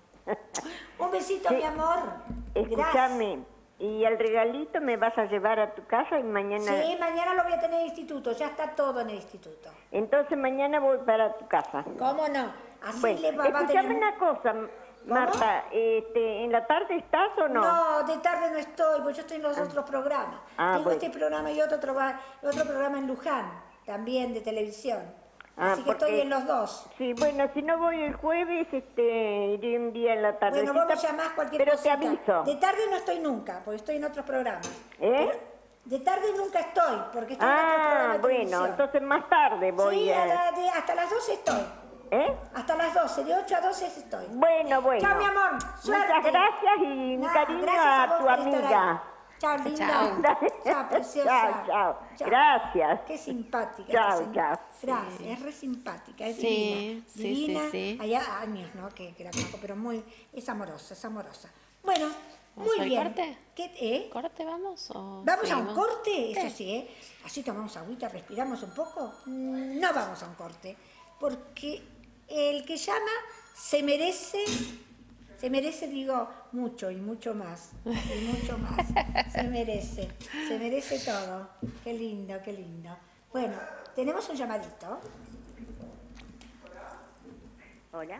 Un besito, Sí. mi amor. Escúchame, ¿y el regalito me vas a llevar a tu casa y mañana? Sí, mañana lo voy a tener en el instituto, ya está todo en el instituto. Entonces mañana voy para tu casa. ¿Cómo no? Así Bueno, le va, va a escúchame tener... una cosa, Marta, este, ¿en la tarde estás o no? No, de tarde no estoy, porque yo estoy en los otros programas. Ah, Tengo bueno. este programa y otro, trova- otro programa en Luján, también de televisión. Ah, Así que porque- estoy en los dos. Sí, bueno, si no voy el jueves, este, iré un día en la tarde. Bueno, vos me llamás cualquier Pero cosita. te aviso. De tarde no estoy nunca, porque estoy en otros programas. ¿Eh? Pero de tarde nunca estoy, porque estoy en otros programas Ah, de bueno, televisión. entonces más tarde voy Sí, a... a la- de- hasta las doce estoy. ¿Eh? Hasta las doce, de ocho a doce estoy. Bueno, bueno. Chao, mi amor. Suerte. Muchas gracias y mi Nada, cariño gracias a, vos tu por estar amiga. ahí. Chao, linda. Chao. Chao, preciosa. Chao, chao. Gracias. Qué simpática. Chao, esta señora. chao. Gracias, es re simpática, es Sí, divina. sí, divina. sí, sí. Hay años, ¿no? Que, que la conozco, pero muy, es amorosa, es amorosa. Bueno, ¿Vamos muy al bien. corte? ¿Qué, eh? ¿Corte vamos o ¿Vamos a un seguimos? corte? Eso sí, ¿eh? Así tomamos agüita, respiramos un poco. Mm, No vamos a un corte, porque el que llama se merece, se merece, digo, mucho y mucho más, y mucho más. Se merece, se merece todo. Qué lindo, qué lindo. Bueno, tenemos un llamadito. Hola.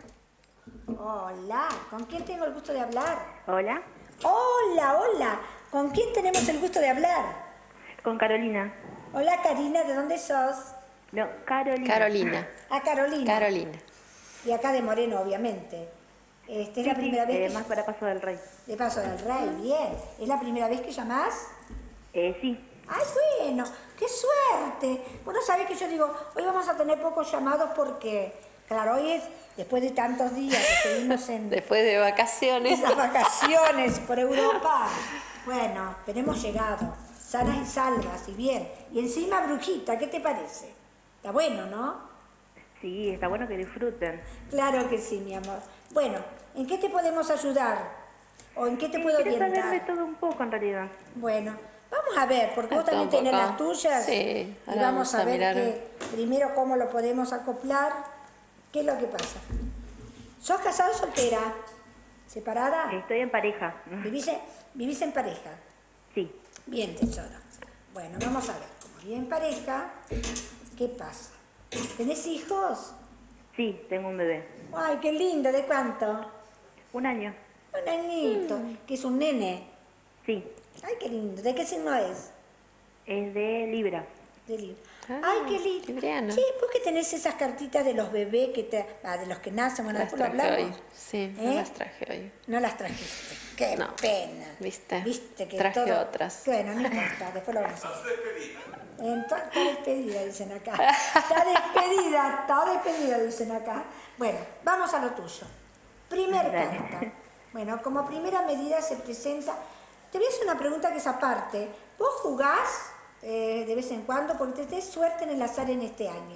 Hola, ¿con quién tengo el gusto de hablar? Hola, Hola, hola, ¿con quién tenemos el gusto de hablar? con Carolina. Hola, Karina, ¿de dónde sos? No, Carolina. Carolina. Ah, Carolina. Carolina. Y acá de Moreno, obviamente. Este, es la Sí, primera sí, vez eh, que... más para Paso del Rey. De Paso del Rey, bien. ¿Es la primera vez que llamás? Eh, sí, ¡Ay, bueno! ¡Qué suerte! Bueno, sabés que yo digo, hoy vamos a tener pocos llamados porque, claro, hoy es después de tantos días que estuvimos en Después de vacaciones. esas vacaciones por Europa. Bueno, pero hemos llegado, sanas y salvas, y bien. Y encima brujita, ¿qué te parece? Está bueno, ¿no? sí, está bueno que disfruten. Claro que sí, mi amor. Bueno, ¿en qué te podemos ayudar? ¿O en qué te puedo Quiero saber de orientar? todo un poco en realidad. Bueno, vamos a ver, porque vos Hasta también un tenés poco. las tuyas. Sí, Y ahora vamos vamos a a ver mirar. que, primero cómo lo podemos acoplar. ¿Qué es lo que pasa? ¿Sos casada o soltera? ¿Separada? Estoy en pareja. ¿Vivís en, vivís en pareja? Sí, Bien, tesoro. Bueno, vamos a ver. Como vive en pareja, ¿qué pasa? ¿Tenés hijos? sí, tengo un bebé. Ay, qué lindo. ¿De cuánto? Un año. Un añito, que es un nene. Sí, Ay, qué lindo. ¿De qué signo es? es de Libra. De Libra. Ah, Ay, qué lindo. libriano. Sí, ¿por qué tenés esas cartitas de los bebés que te, ah, de los que nacen? Bueno, Las después lo traje hablamos. hoy. Sí, no ¿Eh? las traje hoy. No las trajiste. Qué No. pena. ¿Viste? Viste que Traje todo... otras. Bueno, no importa, después lo vamos a hacer. Entonces, está despedida, dicen acá. Está despedida, está despedida, dicen acá. Bueno, vamos a lo tuyo. Primer Dale. carta. Bueno, como primera medida se presenta... Te voy a hacer una pregunta que es aparte. ¿Vos jugás eh, de vez en cuando? Porque te des suerte en el azar en este año.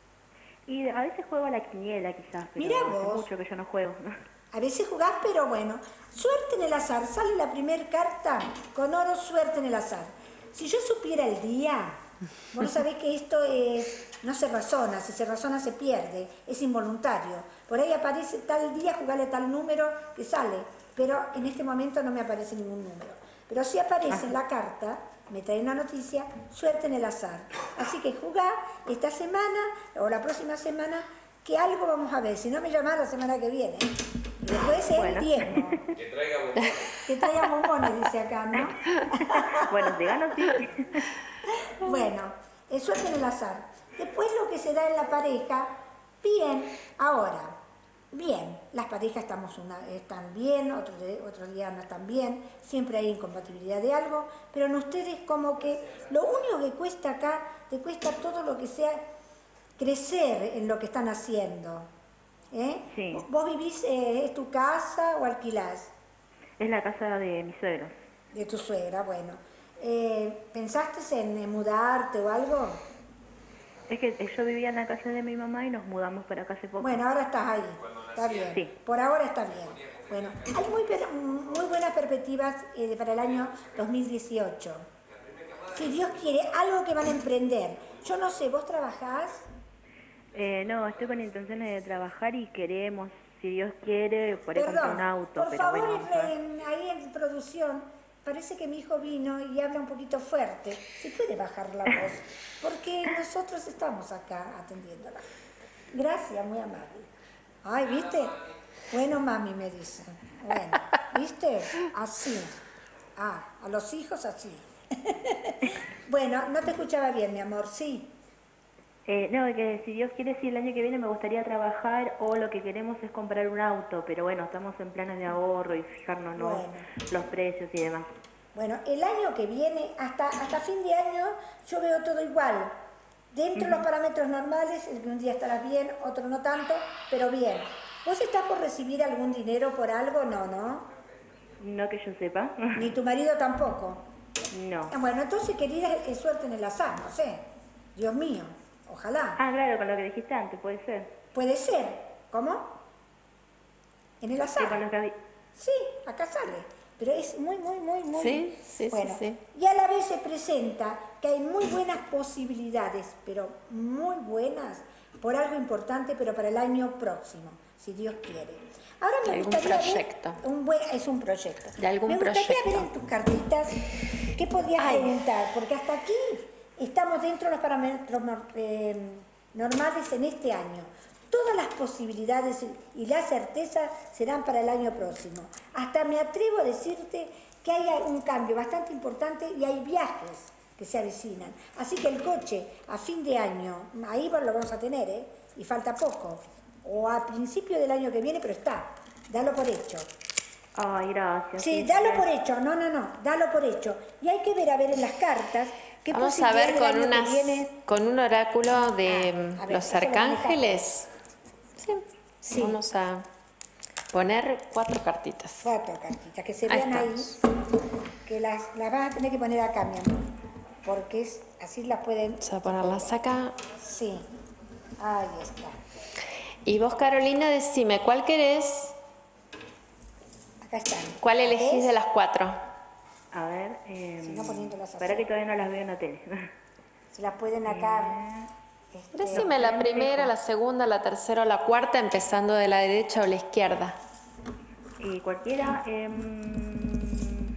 Y a veces juego a la quiniela quizás, pero Mirá hace vos. mucho que yo no juego. A veces jugás, pero bueno, suerte en el azar. Sale la primera carta con oro, suerte en el azar. Si yo supiera el día, vos no sabés que esto es, no se razona, si se razona se pierde, es involuntario. Por ahí aparece tal día, jugarle tal número que sale, pero en este momento no me aparece ningún número. Pero sí aparece en la carta, me trae una noticia, suerte en el azar. Así que jugá esta semana o la próxima semana, que algo vamos a ver. Si no me llamás la semana que viene. Y después es Bueno. el diezmo. Que traiga bombones. Que traiga bombones, dice acá, ¿no? Bueno, si gano sí. Bueno, eh, suerte en el azar. Después lo que se da en la pareja, Bien, ahora, bien, las parejas estamos una, están bien, otros otro día no están bien, siempre hay incompatibilidad de algo, pero en ustedes como que lo único que cuesta acá, te cuesta todo lo que sea crecer en lo que están haciendo. ¿Eh? Sí. ¿Vos vivís, eh, es tu casa o alquilás? Es la casa de mis suegros. De tu suegra, bueno. Eh, ¿Pensaste en, en mudarte o algo? Es que yo vivía en la casa de mi mamá y nos mudamos para acá hace poco. Bueno, ahora estás ahí, está bien. Sí. Por ahora está bien. Bueno, hay muy, muy buenas perspectivas eh, para el año dos mil dieciocho. Si Dios quiere, algo que van a emprender. Yo no sé, ¿vos trabajás? Eh, no, estoy con intenciones de trabajar y queremos, si Dios quiere, poder Perdón, comprar un auto. por pero favor, bueno, vamos a ver. en- ahí en producción, parece que mi hijo vino y habla un poquito fuerte. Si puede bajar la voz, porque nosotros estamos acá atendiéndola. Gracias, muy amable. Ay, ¿viste? Bueno, mami, me dice. Bueno, ¿viste? Así. Ah, a los hijos así. Bueno, no te escuchaba bien, mi amor, sí. Eh, no, que si Dios quiere, sí, el año que viene me gustaría trabajar o lo que queremos es comprar un auto, pero bueno, estamos en planes de ahorro y fijarnos ¿no? Bueno. los precios y demás. Bueno, el año que viene, hasta, hasta fin de año, yo veo todo igual. Dentro de los parámetros normales, el que un día estarás bien, otro no tanto, pero bien. ¿Vos estás por recibir algún dinero por algo? No, ¿no? No que yo sepa. Ni tu marido tampoco. No. Ah, bueno, entonces, querida, es suerte en el azar, no sé. Dios mío, ojalá. Ah, claro, con lo que dijiste antes, puede ser. Puede ser. ¿Cómo? En el Que azar. con lo que hab- Sí, acá sale. Pero es muy, muy, muy, muy... Sí, sí, sí, bueno, sí. y a la vez se presenta que hay muy buenas posibilidades, pero muy buenas, por algo importante, pero para el año próximo, si Dios quiere. Ahora me De algún gustaría proyecto. ver... Un buen, es un proyecto. De algún me gustaría proyecto. ver en tus cartitas qué podías Ay. preguntar, porque hasta aquí estamos dentro de los parámetros nor- eh, normales en este año. Todas las posibilidades y la certeza serán para el año próximo. Hasta me atrevo a decirte que hay un cambio bastante importante y hay viajes que se avecinan. Así que el coche a fin de año, ahí lo vamos a tener, ¿eh? Y falta poco. O a principio del año que viene, pero está. Dalo por hecho. Ay, gracias. Sí, dalo por hecho. No, no, no. Dalo por hecho. Y hay que ver, a ver en las cartas, qué Vamos a ver posibilidades con, del año unas, que viene. con un oráculo de Ah, a ver, los eso lo arcángeles. Sí. Sí. Vamos a poner cuatro cartitas. Cuatro cartitas, que se Ahí vean ahí, estamos. que las, las vas a tener que poner acá, mi amor, porque es, así las pueden... Vamos a ponerlas acá. Sí, ahí está. Y vos, Carolina, decime, ¿cuál querés? Acá están. ¿Cuál elegís ¿Ves? de las cuatro? A ver, eh, Si no, poniéndolas así. para que todavía no las veo en la tele. Se las pueden acá... este, Decime la primera, la segunda, la tercera o la cuarta, empezando de la derecha o la izquierda. Y cualquiera. em,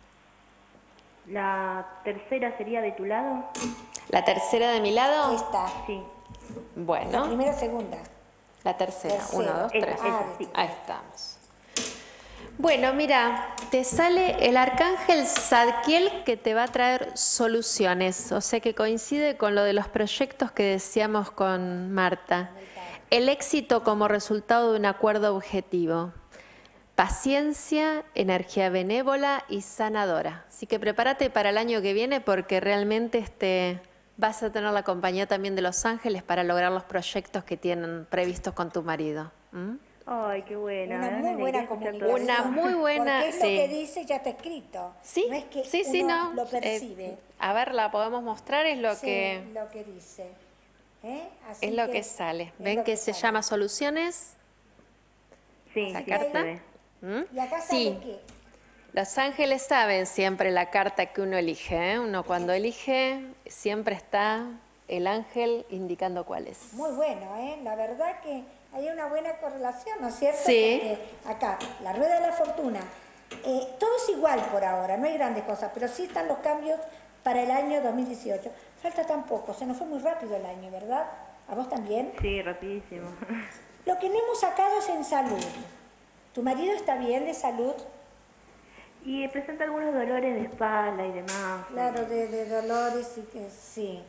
la tercera sería de tu lado. ¿La tercera de mi lado? Esta, Sí. la Bueno, primera, segunda. la tercera. Tercera. Uno, dos, Esa, tres. esa, Ah, sí. Ahí estamos. Bueno, mira, te sale el arcángel Zadkiel que te va a traer soluciones, o sea que coincide con lo de los proyectos que decíamos con Marta. El éxito como resultado de un acuerdo objetivo. Paciencia, energía benévola y sanadora. Así que prepárate para el año que viene porque realmente este, vas a tener la compañía también de los ángeles para lograr los proyectos que tienen previstos con tu marido. ¿Mm? Ay, qué buena. Una me da muy una buena alegría escuchar todo comunicación. Una muy buena, Porque es lo sí. que dice, ya está escrito. Sí, No es que sí, sí, uno no. lo Eh, percibe. a ver, la podemos mostrar, es lo Sí, que lo que dice. ¿Eh? Así es lo que sale. es ¿Ven lo que, se sale. llama soluciones? Sí, La sí, carta. se ve. ¿Mm? Y acá sale Sí, que los ángeles saben siempre la carta que uno elige. ¿eh? Uno cuando elige siempre está el ángel indicando cuál es. muy bueno, ¿eh? La verdad que hay una buena correlación, ¿no es cierto? Sí. Porque acá, la rueda de la fortuna, eh, todo es igual por ahora, no hay grandes cosas, pero sí están los cambios para el año dos mil dieciocho. Falta tan poco, se nos fue muy rápido el año, ¿verdad? ¿A vos también? Sí, rapidísimo. Lo que no hemos sacado es en salud. ¿Tu marido está bien de salud? Y presenta algunos dolores de espalda y demás. Claro, de, de dolores y que sí.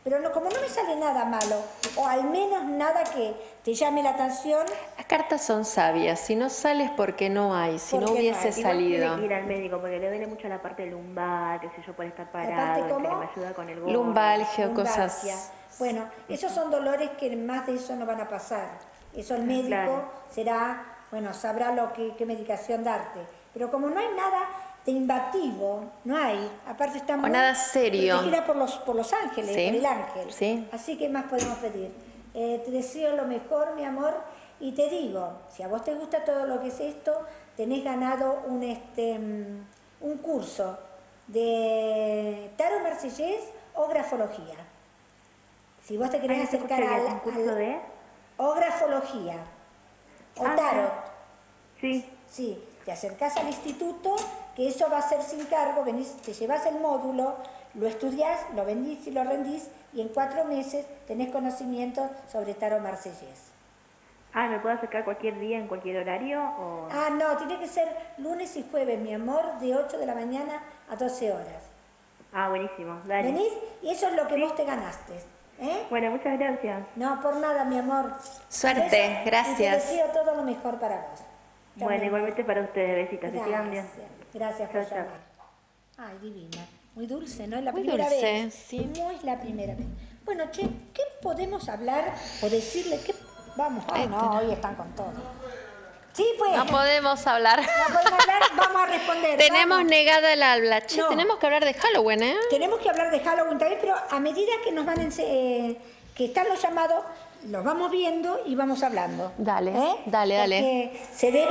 Pero no, como no me sale nada malo, o al menos nada que te llame la atención. Las cartas son sabias, si no sales porque no hay, si no Porque no hubiese hay. Igual salido. tiene que ir al médico porque le duele mucho la parte lumbar, qué sé yo, por estar parte parado, el que cómo? me ayuda con el gorro. Lumbalgia o Lumbalgia. cosas. Bueno, esos son dolores que más de eso no van a pasar. Eso el médico Claro. será, bueno, sabrá lo que, qué medicación darte. Pero como no hay nada de invasivo, no hay, aparte está muy nada serio. protegida por los, por los ángeles, Sí, por el ángel. sí. Así que más podemos pedir. Eh, te deseo lo mejor, mi amor, y te digo, si a vos te gusta todo lo que es esto, tenés ganado un, este, mm, un curso de tarot marsellés o grafología. Si vos te querés Ay, acercar ¿un al, curso al- de? o grafología o Ah, tarot, Sí. sí, te acercás al instituto, que eso va a ser sin cargo, venís, te llevas el módulo, lo estudiás, lo vendís y lo rendís, y en cuatro meses tenés conocimiento sobre tarot marsellés. Ah, ¿me puedo acercar cualquier día, en cualquier horario? O... Ah, no, tiene que ser lunes y jueves, mi amor, de ocho de la mañana a doce horas. Ah, buenísimo, dale. Venís y eso es lo que vos te ganaste. ¿Eh? Bueno, muchas gracias. No, por nada, mi amor. Suerte, Besos, y gracias. te deseo todo lo mejor para vos. Bueno, También. igualmente para ustedes, besitos, que sigan bien. Gracias, gracias por Chao, chao. llamar. Ay, divina. Muy dulce, ¿no? Es la Muy primera dulce, vez. sí. Muy la primera vez. Bueno, che, ¿qué podemos hablar o decirle? ¿Qué? Vamos, ah, no, hoy están con todo. Sí, pues. No podemos hablar. No podemos hablar, vamos a responder. Tenemos vamos. negada el habla. Che, No. tenemos que hablar de Halloween, ¿eh? Tenemos que hablar de Halloween también, pero a medida que nos van ense- eh, que están los llamados, los vamos viendo y vamos hablando. Dale, ¿Eh? dale, dale. Porque se debe.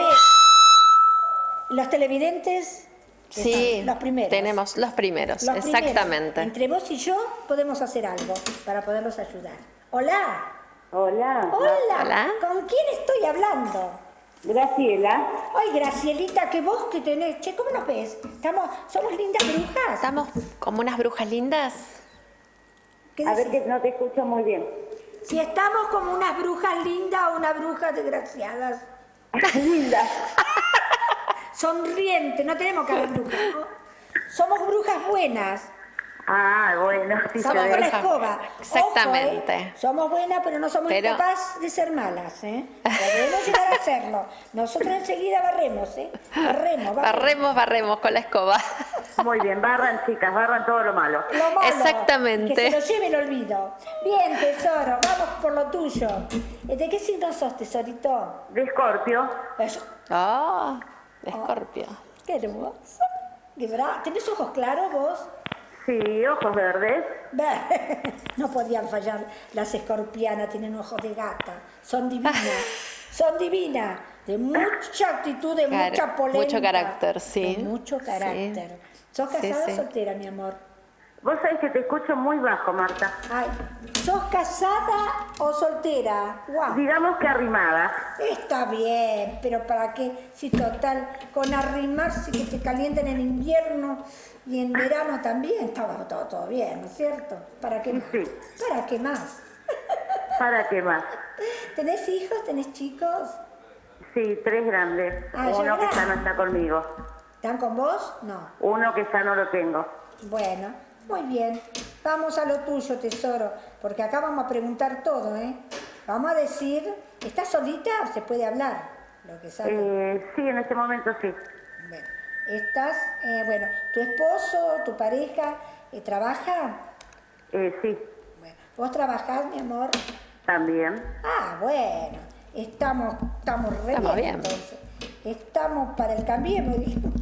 Los televidentes. que Sí, son los primeros. tenemos los primeros, Los primeros. exactamente. Entre vos y yo podemos hacer algo para poderlos ayudar. Hola. Hola, Hola. Hola. ¿Con quién estoy hablando? Graciela. Ay, Gracielita, que vos que tenés. Che, ¿cómo nos ves? Estamos, somos lindas brujas. Estamos como unas brujas lindas. ¿Qué A ver decís? que no te escucho muy bien. Si estamos como unas brujas lindas o unas brujas desgraciadas. Linda. Sonriente, no tenemos que haber brujas. ¿no? Somos brujas buenas. Ah, bueno, sí se Somos con la ve. escoba. Exactamente. Ojo, ¿eh? Somos buenas, pero no somos Pero- incapaces de ser malas. ¿eh? Podemos llegar a hacerlo. Nosotros enseguida barremos, ¿eh? Barremos, barremos. Barremos, barremos con la escoba. Muy bien, barran chicas, barran todo lo malo. Lo malo, Exactamente. Que se lo lleve el olvido. Bien, tesoro, vamos por lo tuyo. ¿De qué signo sos, tesorito? De Escorpio. Eso. Oh, de Escorpio. Qué hermoso. Qué bravo. ¿Tenés ojos claros vos? Sí, ojos verdes. Ve, no podían fallar las escorpianas, tienen ojos de gata, son divinas, son divinas, de mucha actitud, de Car- mucha polenta. mucho carácter, sí. De mucho carácter. ¿Sos Sí, casada sí. o soltera, mi amor? Vos sabés que te escucho muy bajo, Marta. Ay, ¿sos casada o soltera? Guau. Digamos que arrimada. Está bien, pero ¿para qué? Si total, con arrimarse que te calienten en invierno y en verano también, estaba todo, todo bien, ¿no es cierto? ¿Para qué más? Sí. ¿Para qué más? ¿Para qué más? ¿Tenés hijos? ¿Tenés chicos? Sí, tres grandes. Ah, ya Uno que grande. ya no está conmigo. ¿Están con vos? No. Uno que ya no lo tengo. Bueno, muy bien. Vamos a lo tuyo, tesoro, porque acá vamos a preguntar todo, ¿eh? Vamos a decir, ¿estás solita? Se puede hablar, lo que sale. Eh, sí, en este momento sí. Bueno, estás, eh, bueno, ¿tu esposo, tu pareja, eh, trabaja? Eh, sí, Bueno, ¿vos trabajás, mi amor? también. Ah, bueno, estamos, estamos re Estamos bien, bien. entonces. Estamos para el cambiemos, dijimos.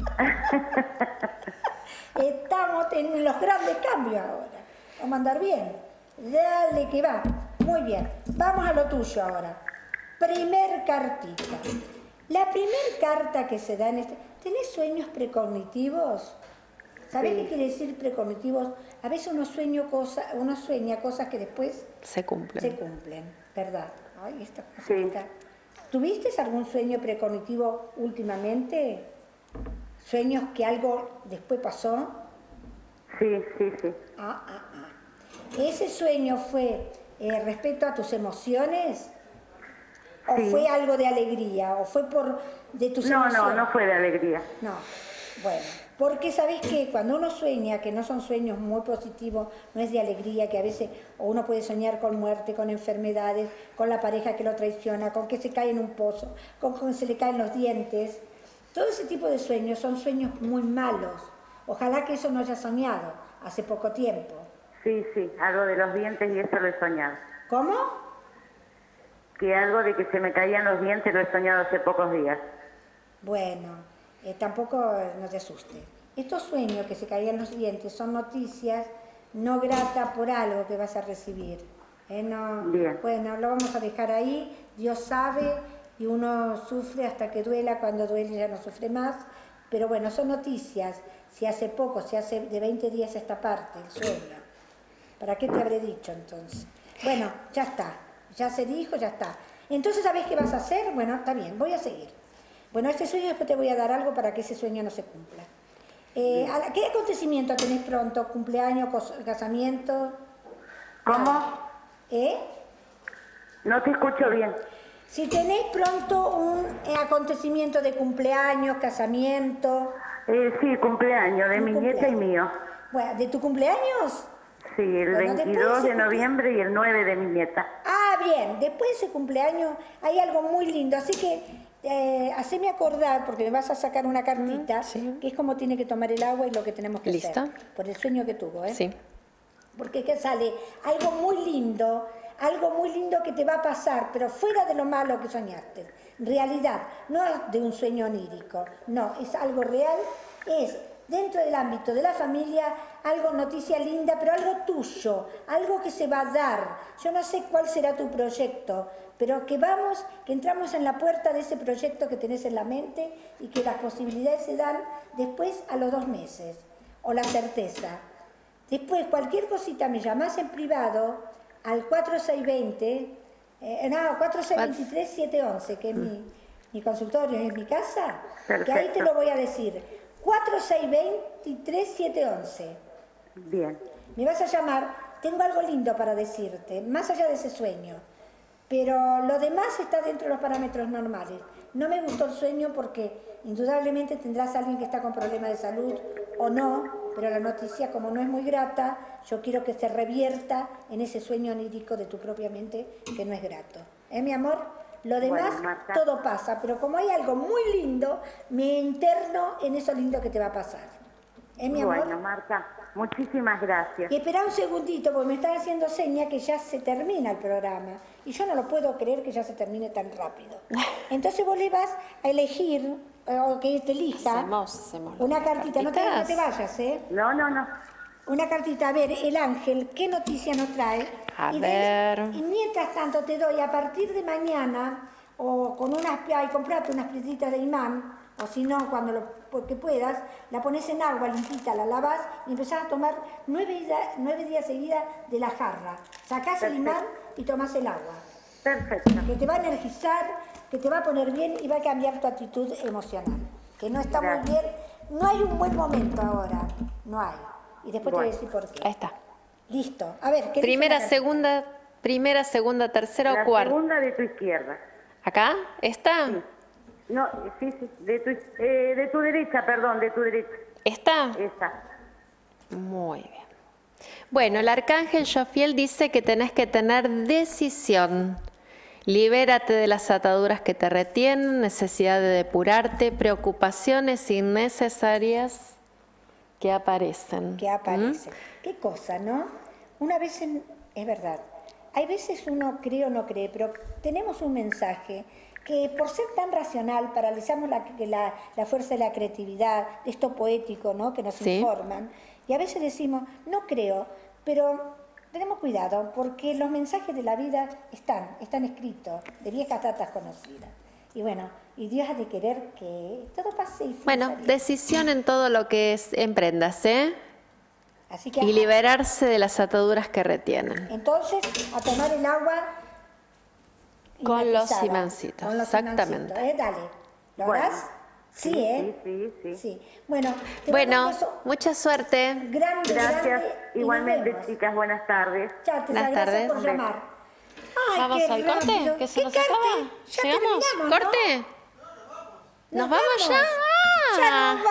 Estamos en los grandes cambios ahora. Vamos a andar bien. Dale que va. Muy bien. Vamos a lo tuyo ahora. Primer cartita. La primer carta que se da en este... ¿Tenés sueños precognitivos? ¿Sabés Sí. qué quiere decir precognitivos? A veces uno, sueño cosa, uno sueña cosas que después Se cumple. se cumplen, ¿verdad? Ay, esta Sí. cosita. ¿Tuviste algún sueño precognitivo últimamente? ¿Sueños que algo después pasó? Sí, sí, sí. Ah, ah, ah. ¿Ese sueño fue eh, respecto a tus emociones? ¿O Sí. fue algo de alegría? ¿O fue por de tus No, emociones? no, no fue de alegría. No. Bueno, porque sabéis que cuando uno sueña, que no son sueños muy positivos, no es de alegría, que a veces o uno puede soñar con muerte, con enfermedades, con la pareja que lo traiciona, con que se cae en un pozo, con que se le caen los dientes. Todo ese tipo de sueños son sueños muy malos. Ojalá que eso no haya soñado hace poco tiempo. Sí, sí, algo de los dientes y eso lo he soñado. ¿Cómo? Que algo de que se me caían los dientes lo he soñado hace pocos días. Bueno... Eh, tampoco no te asuste. Estos sueños que se caían los dientes son noticias no gratas por algo que vas a recibir. Eh, no, Bien. Bueno, lo vamos a dejar ahí. Dios sabe y uno sufre hasta que duela. Cuando duele ya no sufre más. Pero bueno, son noticias. Si hace poco, si hace de veinte días esta parte, el sueño. ¿Para qué te habré dicho entonces? Bueno, ya está. Ya se dijo, ya está. Entonces, ¿sabes qué vas a hacer? Bueno, está bien, voy a seguir. Bueno, este sueño después te voy a dar algo para que ese sueño no se cumpla. Eh, ¿Qué acontecimiento tenéis pronto? ¿Cumpleaños, casamiento? ¿Cómo? ¿Eh? No te escucho bien. Si tenéis pronto un eh, acontecimiento de cumpleaños, casamiento... Eh, sí, cumpleaños de mi nieta y mío. Bueno, ¿de tu cumpleaños? Sí, el Bueno, veintidós de después- noviembre y el nueve de mi nieta. Ah, bien, después de ese cumpleaños hay algo muy lindo, así que eh, haceme acordar, porque me vas a sacar una cartita, sí. que es como tiene que tomar el agua y lo que tenemos que ¿Listo? hacer. Por el sueño que tuvo, ¿eh? Sí. Porque que sale algo muy lindo, algo muy lindo que te va a pasar, pero fuera de lo malo que soñaste. Realidad, no es de un sueño onírico, no, es algo real, es dentro del ámbito de la familia, algo, noticia linda, pero algo tuyo, algo que se va a dar. Yo no sé cuál será tu proyecto, pero que vamos, que entramos en la puerta de ese proyecto que tenés en la mente y que las posibilidades se dan después a los dos meses, o la certeza. Después, cualquier cosita me llamás en privado al cuatro seis dos cero, eh, no, cuatro seis dos tres siete uno uno, que es mi, mi consultorio, es mi casa, Perfecto. que ahí te lo voy a decir. cuatro seis dos tres siete uno uno. Bien. Me vas a llamar, tengo algo lindo para decirte, más allá de ese sueño. Pero lo demás está dentro de los parámetros normales. No me gustó el sueño porque indudablemente tendrás a alguien que está con problemas de salud o no, pero la noticia, como no es muy grata, yo quiero que se revierta en ese sueño onírico de tu propia mente que no es grato. ¿Eh, mi amor? Lo demás, Bueno, Marta. todo pasa, pero como hay algo muy lindo, me interno en eso lindo que te va a pasar. ¿Eh, mi amor? Bueno, Marta, muchísimas gracias. Y espera un segundito, porque me están haciendo seña que ya se termina el programa. Y yo no lo puedo creer que ya se termine tan rápido. Entonces vos le vas a elegir, eh, o que te elija, Hacemos, hacemos una las cartita. No te, no cartitas. te vayas, ¿eh? No, no, no. Una cartita. A ver, el ángel, ¿qué noticia nos trae? A y de- ver. y mientras tanto te doy, a partir de mañana, o con unas, ay, comprate unas piedritas de imán, o si no, cuando lo porque puedas, la pones en agua limpita, la lavas y empezás a tomar nueve, ida- nueve días seguidas de la jarra. Sacás el Perfecto. imán y tomás el agua. Perfecto. Que te va a energizar, que te va a poner bien y va a cambiar tu actitud emocional. Que no está muy Gracias. bien, no hay un buen momento ahora, no hay. Y después Bueno. te voy a decir por qué. Ahí está. Listo. A ver, ¿qué dice Primera, la cartita? segunda, primera, segunda, tercera La o cuarta. segunda de tu izquierda. ¿Acá? ¿Esta? No, sí, sí, de tu, eh, de tu derecha, perdón, de tu derecha. ¿Esta? Esa. Muy bien. Bueno, el arcángel Jofiel dice que tenés que tener decisión. Libérate de las ataduras que te retienen, necesidad de depurarte, preocupaciones innecesarias que aparecen. Que aparece. Qué cosa, ¿no? Una vez, en- es verdad, hay veces uno cree o no cree, pero tenemos un mensaje que por ser tan racional paralizamos la, la, la fuerza de la creatividad, de esto poético, ¿no? Que nos Sí. informan. Y a veces decimos, no creo, pero tenemos cuidado porque los mensajes de la vida están, están escritos, de viejas datas conocidas. Y bueno, y Dios ha de querer que todo pase y fluya Bueno, bien. decisión en todo lo que es, emprendas, ¿eh? Así que Y liberarse de las ataduras que retienen. entonces, a tomar el agua Con los imatizada, imancitos, con los exactamente. imancitos, ¿eh? Dale. ¿Lo Bueno. harás? Sí, Sí, ¿eh? sí, sí, sí. Bueno, te Bueno, mando un beso mucha suerte. grande, Gracias. grande, y nos Igualmente, vemos. chicas, buenas tardes. Chao, te Buenas gracias tardes. por llamar. Ay, Vamos qué al corte, rápido. que se ¿Qué nos corte? acaba. Ya ¿Llegamos? terminamos, ¿no? ¿Corte? ¿Nos vamos ya? Ya Ah. nos vamos.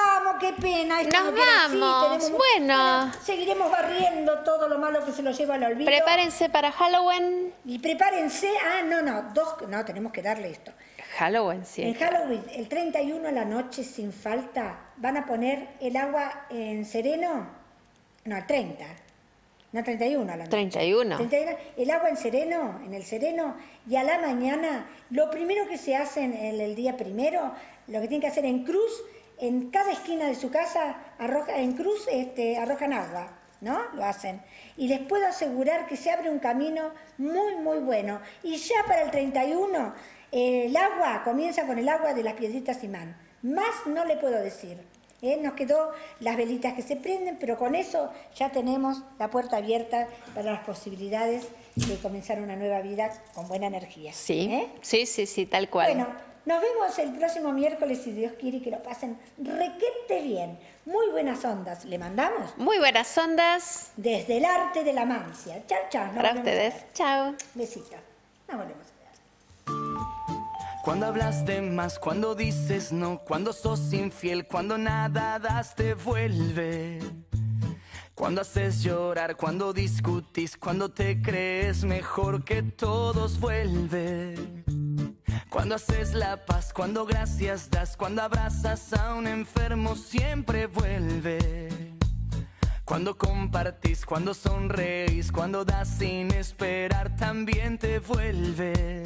qué pena. Esto Nos no queda así, vamos. tenemos mu- Bueno. Seguiremos barriendo todo lo malo que se lo lleva al olvido. Prepárense para Halloween. Y prepárense. Ah, no, no. Dos, no, tenemos que darle esto. Halloween, sí. En Halloween, el treinta y uno a la noche, sin falta, van a poner el agua en sereno. No, el treinta. No, treinta y uno a la noche. treinta y uno. treinta y uno, el agua en sereno, en el sereno, y a la mañana, lo primero que se hace en el, el día primero, lo que tienen que hacer en cruz, en cada esquina de su casa, arroja, en cruz este, arrojan agua, ¿no? Lo hacen. Y les puedo asegurar que se abre un camino muy, muy bueno. Y ya para el treinta y uno, eh, el agua comienza con el agua de las piedritas imán. Más no le puedo decir. ¿Eh? Nos quedó las velitas que se prenden, pero con eso ya tenemos la puerta abierta para las posibilidades de comenzar una nueva vida con buena energía. Sí, ¿Eh? sí, sí, sí, tal cual. Bueno, nos vemos el próximo miércoles, si Dios quiere, que lo pasen requete bien. Muy buenas ondas. ¿Le mandamos? Muy buenas ondas Desde el arte de la mancia. Chao, chao. Nos para volvemos a ustedes. ver. Chao. Besitos. Nos volvemos a ver. Cuando hablas de más, cuando dices no, cuando sos infiel, cuando nada das te vuelve. Cuando haces llorar, cuando discutís, cuando te crees mejor que todos vuelve. Cuando haces la paz, cuando gracias das, cuando abrazas a un enfermo siempre vuelve. Cuando compartís, cuando sonreís, cuando das sin esperar también te vuelve.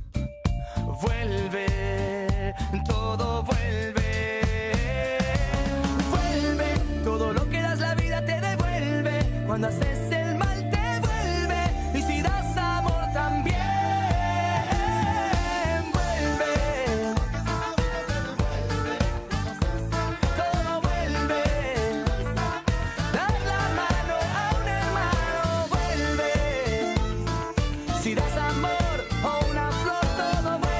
Vuelve, todo vuelve. Vuelve, todo lo que das la vida te devuelve. Cuando haces el mal te vuelve. Y si das amor también vuelve. Todo vuelve. Dar la mano a un hermano vuelve. Si das amor o una flor todo vuelve.